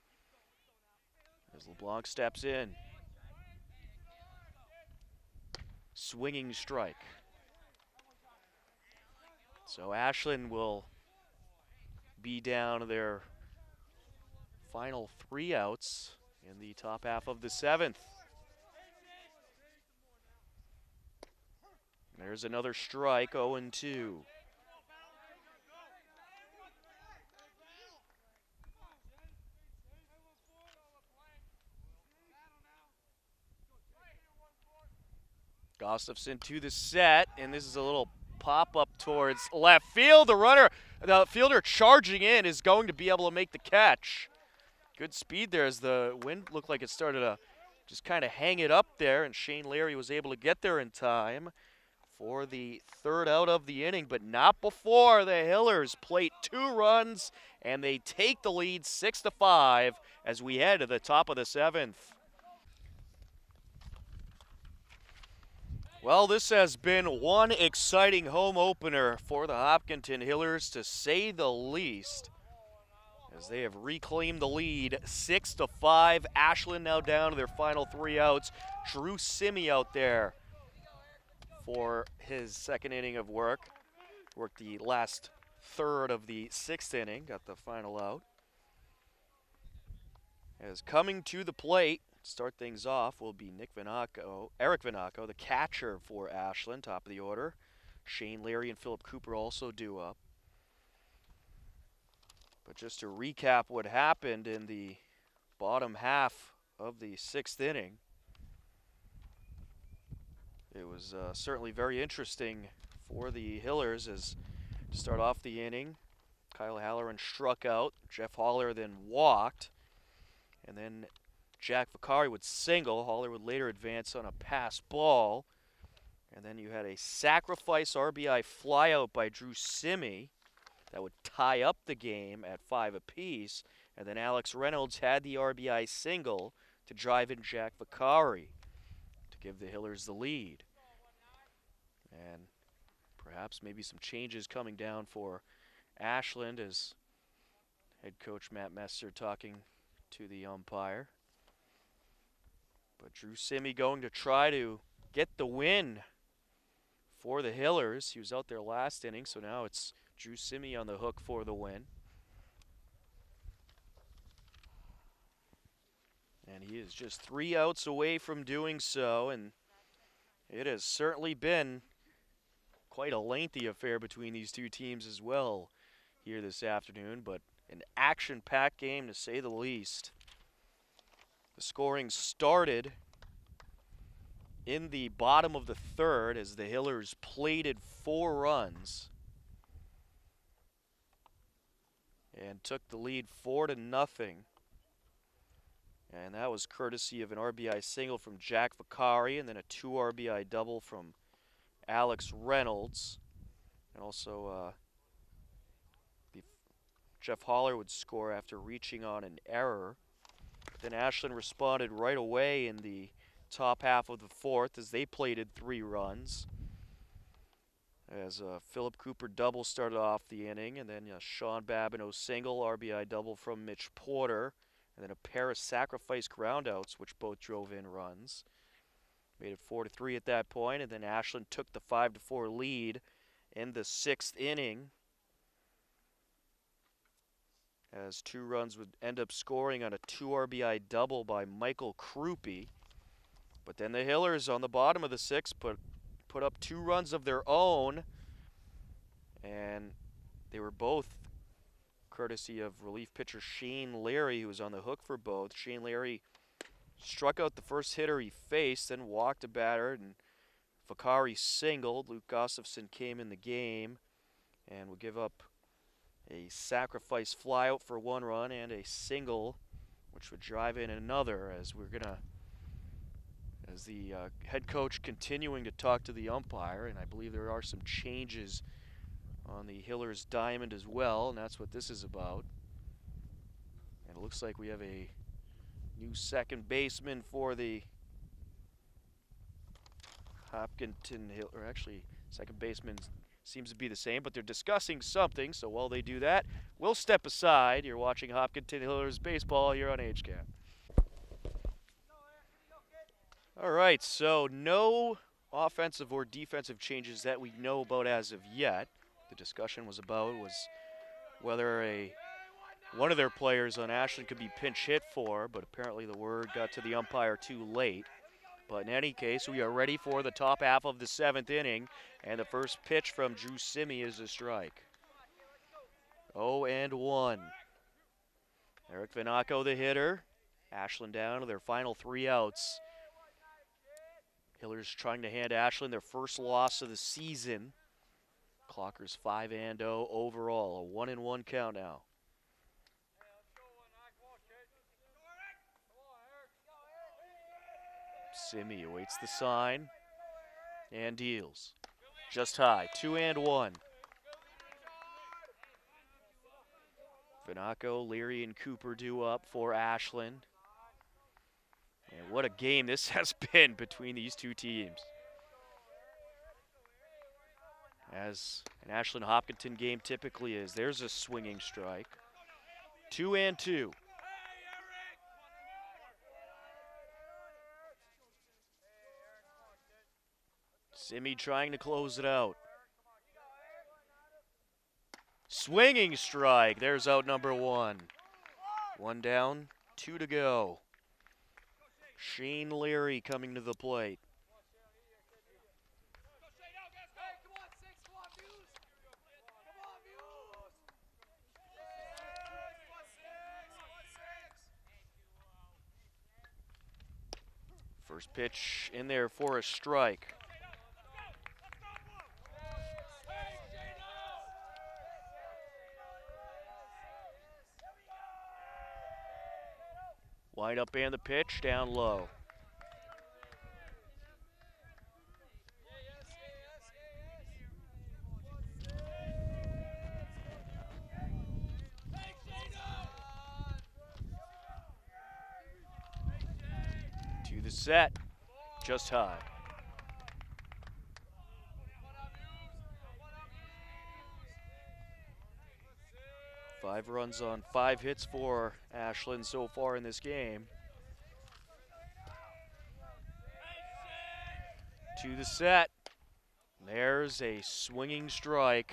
as LeBlanc steps in. Swinging strike. So Ashland will be down their final three outs in the top half of the seventh. There's another strike, oh and two. Gustafson to the set, and this is a little pop-up towards left field. The runner, the fielder charging in is going to be able to make the catch. Good speed there as the wind looked like it started to just kind of hang it up there, and Shane Larry was able to get there in time for the third out of the inning, but not before the Hillers plate two runs, and they take the lead six to five as we head to the top of the seventh. Well, this has been one exciting home opener for the Hopkinton Hillers, to say the least, as they have reclaimed the lead six to five. Ashland now down to their final three outs. Drew Simi out there for his second inning of work. Worked the last third of the sixth inning, got the final out. As coming to the plate, start things off will be Nick Vanaco, Eric Vanaco, the catcher for Ashland, top of the order. Shane Larry and Philip Cooper also due up. But just to recap what happened in the bottom half of the sixth inning, it was uh, certainly very interesting for the Hillers. As to start off the inning, Kyle Halloran struck out, Jeff Holler then walked, and then Jack Vicari would single. Holler would later advance on a pass ball. And then you had a sacrifice R B I flyout by Drew Simi that would tie up the game at five apiece. And then Alex Reynolds had the R B I single to drive in Jack Vicari to give the Hillers the lead. And perhaps maybe some changes coming down for Ashland, as head coach Matt Messer talking to the umpire. But Drew Simi going to try to get the win for the Hillers. He was out there last inning, so now it's Drew Simi on the hook for the win. And he is just three outs away from doing so, and it has certainly been quite a lengthy affair between these two teams as well here this afternoon, but an action-packed game to say the least. The scoring started in the bottom of the third as the Hillers plated four runs and took the lead four to nothing. And that was courtesy of an R B I single from Jack Vicari and then a two R B I double from Alex Reynolds. And also uh, the Jeff Holler would score after reaching on an error. Then Ashland responded right away in the top half of the fourth as they plated three runs. As uh, Philip Cooper double started off the inning, and then uh, Sean Babineau single, R B I double from Mitch Porter, and then a pair of sacrifice groundouts, which both drove in runs. Made it four to three at that point, and then Ashland took the five to four lead in the sixth inning, as two runs would end up scoring on a two R B I double by Michael Krupe. But then the Hillers on the bottom of the sixth put put up two runs of their own, and they were both courtesy of relief pitcher Shane Larry, who was on the hook for both. Shane Larry struck out the first hitter he faced, then walked a batter, and Vakari singled. Luke Gustafson came in the game and would give up a sacrifice flyout for one run and a single, which would drive in another, as we're going to, as the uh, head coach continuing to talk to the umpire, and I believe there are some changes on the Hillers diamond as well, and that's what this is about. And it looks like we have a new second baseman for the Hopkinton Hill, or actually second baseman seems to be the same, but they're discussing something, so while they do that, we'll step aside. You're watching Hopkinton Hillers baseball here on H C A P. All right, so no offensive or defensive changes that we know about as of yet. The discussion was about was whether a one of their players on Ashland could be pinch hit for, but apparently the word got to the umpire too late. But in any case, we are ready for the top half of the seventh inning, and the first pitch from Drew Simi is a strike. oh and one. Eric Vinaco, the hitter. Ashland down to their final three outs. Hillers trying to hand Ashland their first loss of the season. Clockers five and oh overall, a one and one count now. Simi awaits the sign and deals. Just high, two and one. Vinaco, Leary, and Cooper due up for Ashland. And what a game this has been between these two teams. As an Ashland Hopkinton game typically is. There's a swinging strike. Two and two. Simi trying to close it out. Swinging strike. There's out number one. One down, two to go. Shane Leary coming to the plate. First pitch in there for a strike. Wind up and the pitch down low. To the set, just high. Five runs on five hits for Ashland so far in this game. To the set. There's a swinging strike.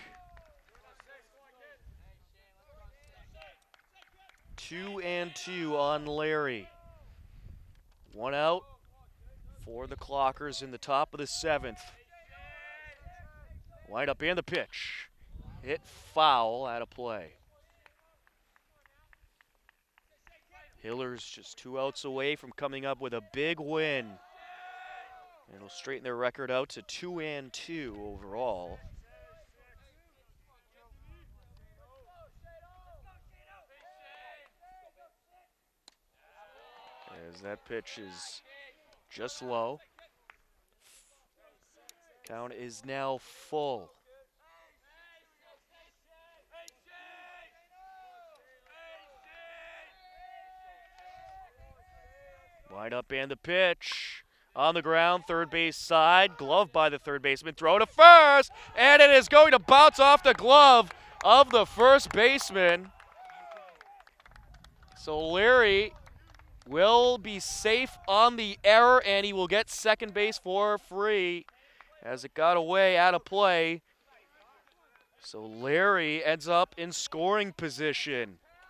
Two and two on Larry. One out for the Clockers in the top of the seventh. Wind up and the pitch. Hit foul out of play. Hillers just two outs away from coming up with a big win. It'll straighten their record out to two and two overall. As that pitch is just low. Count is now full. Wind up and the pitch. On the ground, third base side. Glove by the third baseman. Throw to first. And it is going to bounce off the glove of the first baseman. So Leary will be safe on the error, and he will get second base for free as it got away out of play. So Leary ends up in scoring position.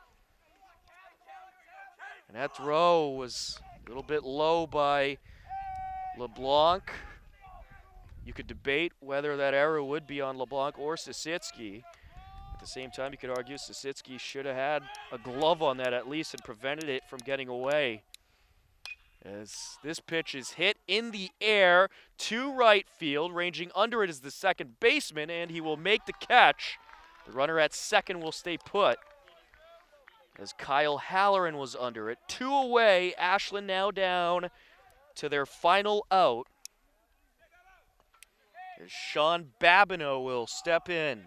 And that throw was a little bit low by LeBlanc. You could debate whether that error would be on LeBlanc or Sisitsky. At the same time, you could argue Sisitsky should have had a glove on that at least and prevented it from getting away. As this pitch is hit in the air to right field. Ranging under it is the second baseman, and he will make the catch. The runner at second will stay put, as Kyle Halloran was under it. Two away, Ashland now down to their final out, as Sean Babineau will step in.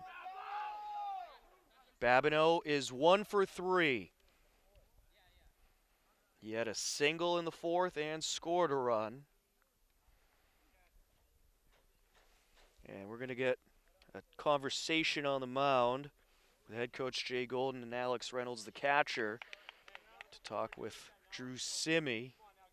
Babineau is one for three. He had a single in the fourth and scored a run. And we're going to get a conversation on the mound with head coach Jay Golden and Alex Reynolds, the catcher, to talk with Drew Simi.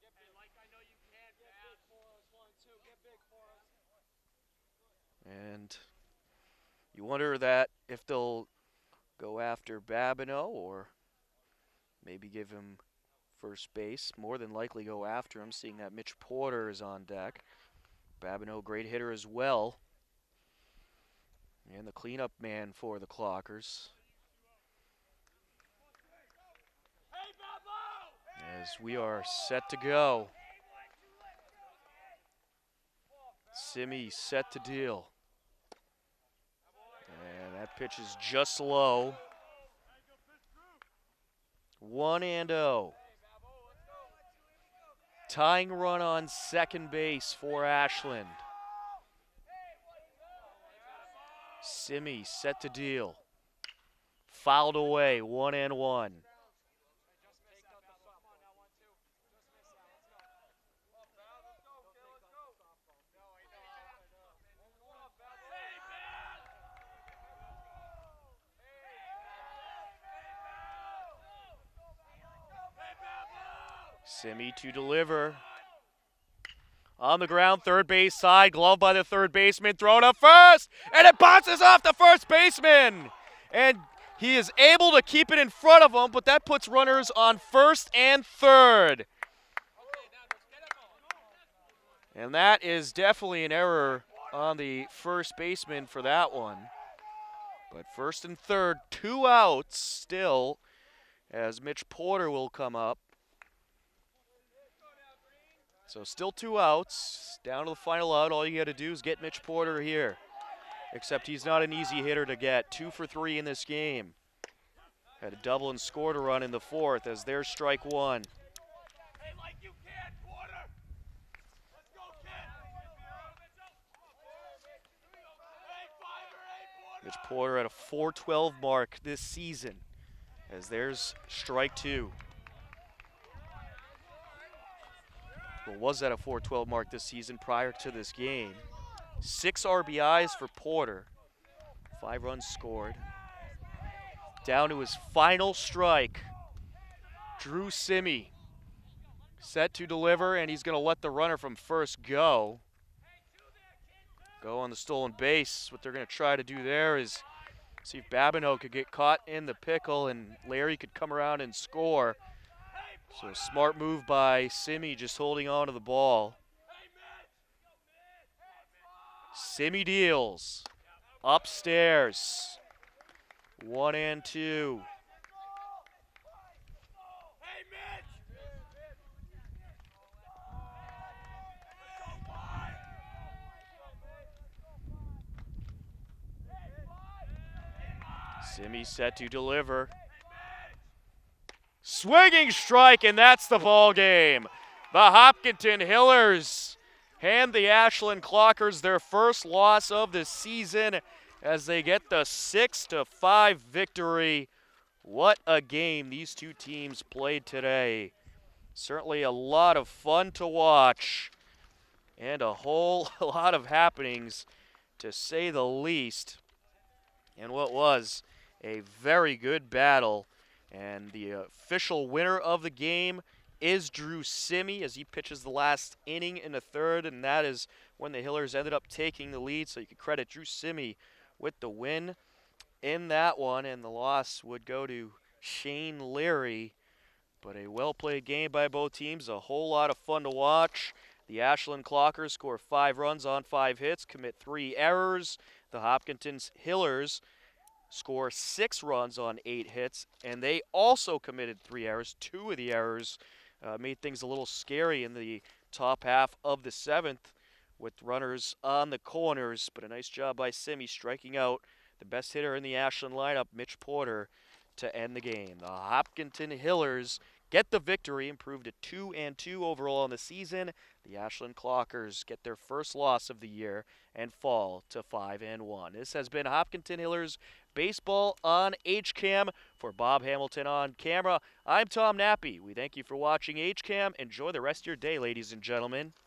And you wonder that if they'll go after Babineau or maybe give him first base. More than likely go after him, seeing that Mitch Porter is on deck. Babineau, great hitter as well. And the cleanup man for the Clockers. As we are set to go. Simi set to deal. And that pitch is just low. One and oh. Tying run on second base for Ashland. Simi set to deal. Fouled away, one and one. Simi to deliver. On the ground, third base side, glove by the third baseman, thrown up first, and it bounces off the first baseman. And he is able to keep it in front of him, but that puts runners on first and third. And that is definitely an error on the first baseman for that one. But first and third, two outs still, as Mitch Porter will come up. So still two outs, down to the final out. All you got to do is get Mitch Porter here. Except he's not an easy hitter to get. Two for three in this game. Had a double and scored a run in the fourth as there's strike one. Mitch Porter at a four twelve mark this season as there's strike two. Well, was at a four twelve mark this season prior to this game. Six R B Is for Porter. Five runs scored. Down to his final strike. Drew Simi set to deliver, and he's going to let the runner from first go. Go on the stolen base. What they're going to try to do there is see if Babineau could get caught in the pickle and Larry could come around and score. So smart move by Simi, just holding on to the ball. Simi deals. Upstairs. One and two. Simi set to deliver. Swinging strike, and that's the ball game. The Hopkinton Hillers hand the Ashland Clockers their first loss of the season as they get the six to five victory. What a game these two teams played today. Certainly a lot of fun to watch and a whole lot of happenings, to say the least. And what was a very good battle. And the official winner of the game is Drew Simi as he pitches the last inning in the third, and that is when the Hillers ended up taking the lead. So you can credit Drew Simi with the win in that one, and the loss would go to Shane Leary. But a well-played game by both teams, a whole lot of fun to watch. The Ashland Clockers score five runs on five hits, commit three errors. The Hopkinton Hillers score six runs on eight hits, and they also committed three errors. Two of the errors uh, made things a little scary in the top half of the seventh with runners on the corners. But a nice job by Simi striking out the best hitter in the Ashland lineup, Mitch Porter, to end the game. The Hopkinton Hillers get the victory, improved to two and two overall on the season. The Ashland Clockers get their first loss of the year and fall to five and one. This has been Hopkinton Hillers baseball on H CAM. For Bob Hamilton on camera, I'm Tom Nappy. We thank you for watching H CAM. Enjoy the rest of your day, ladies and gentlemen.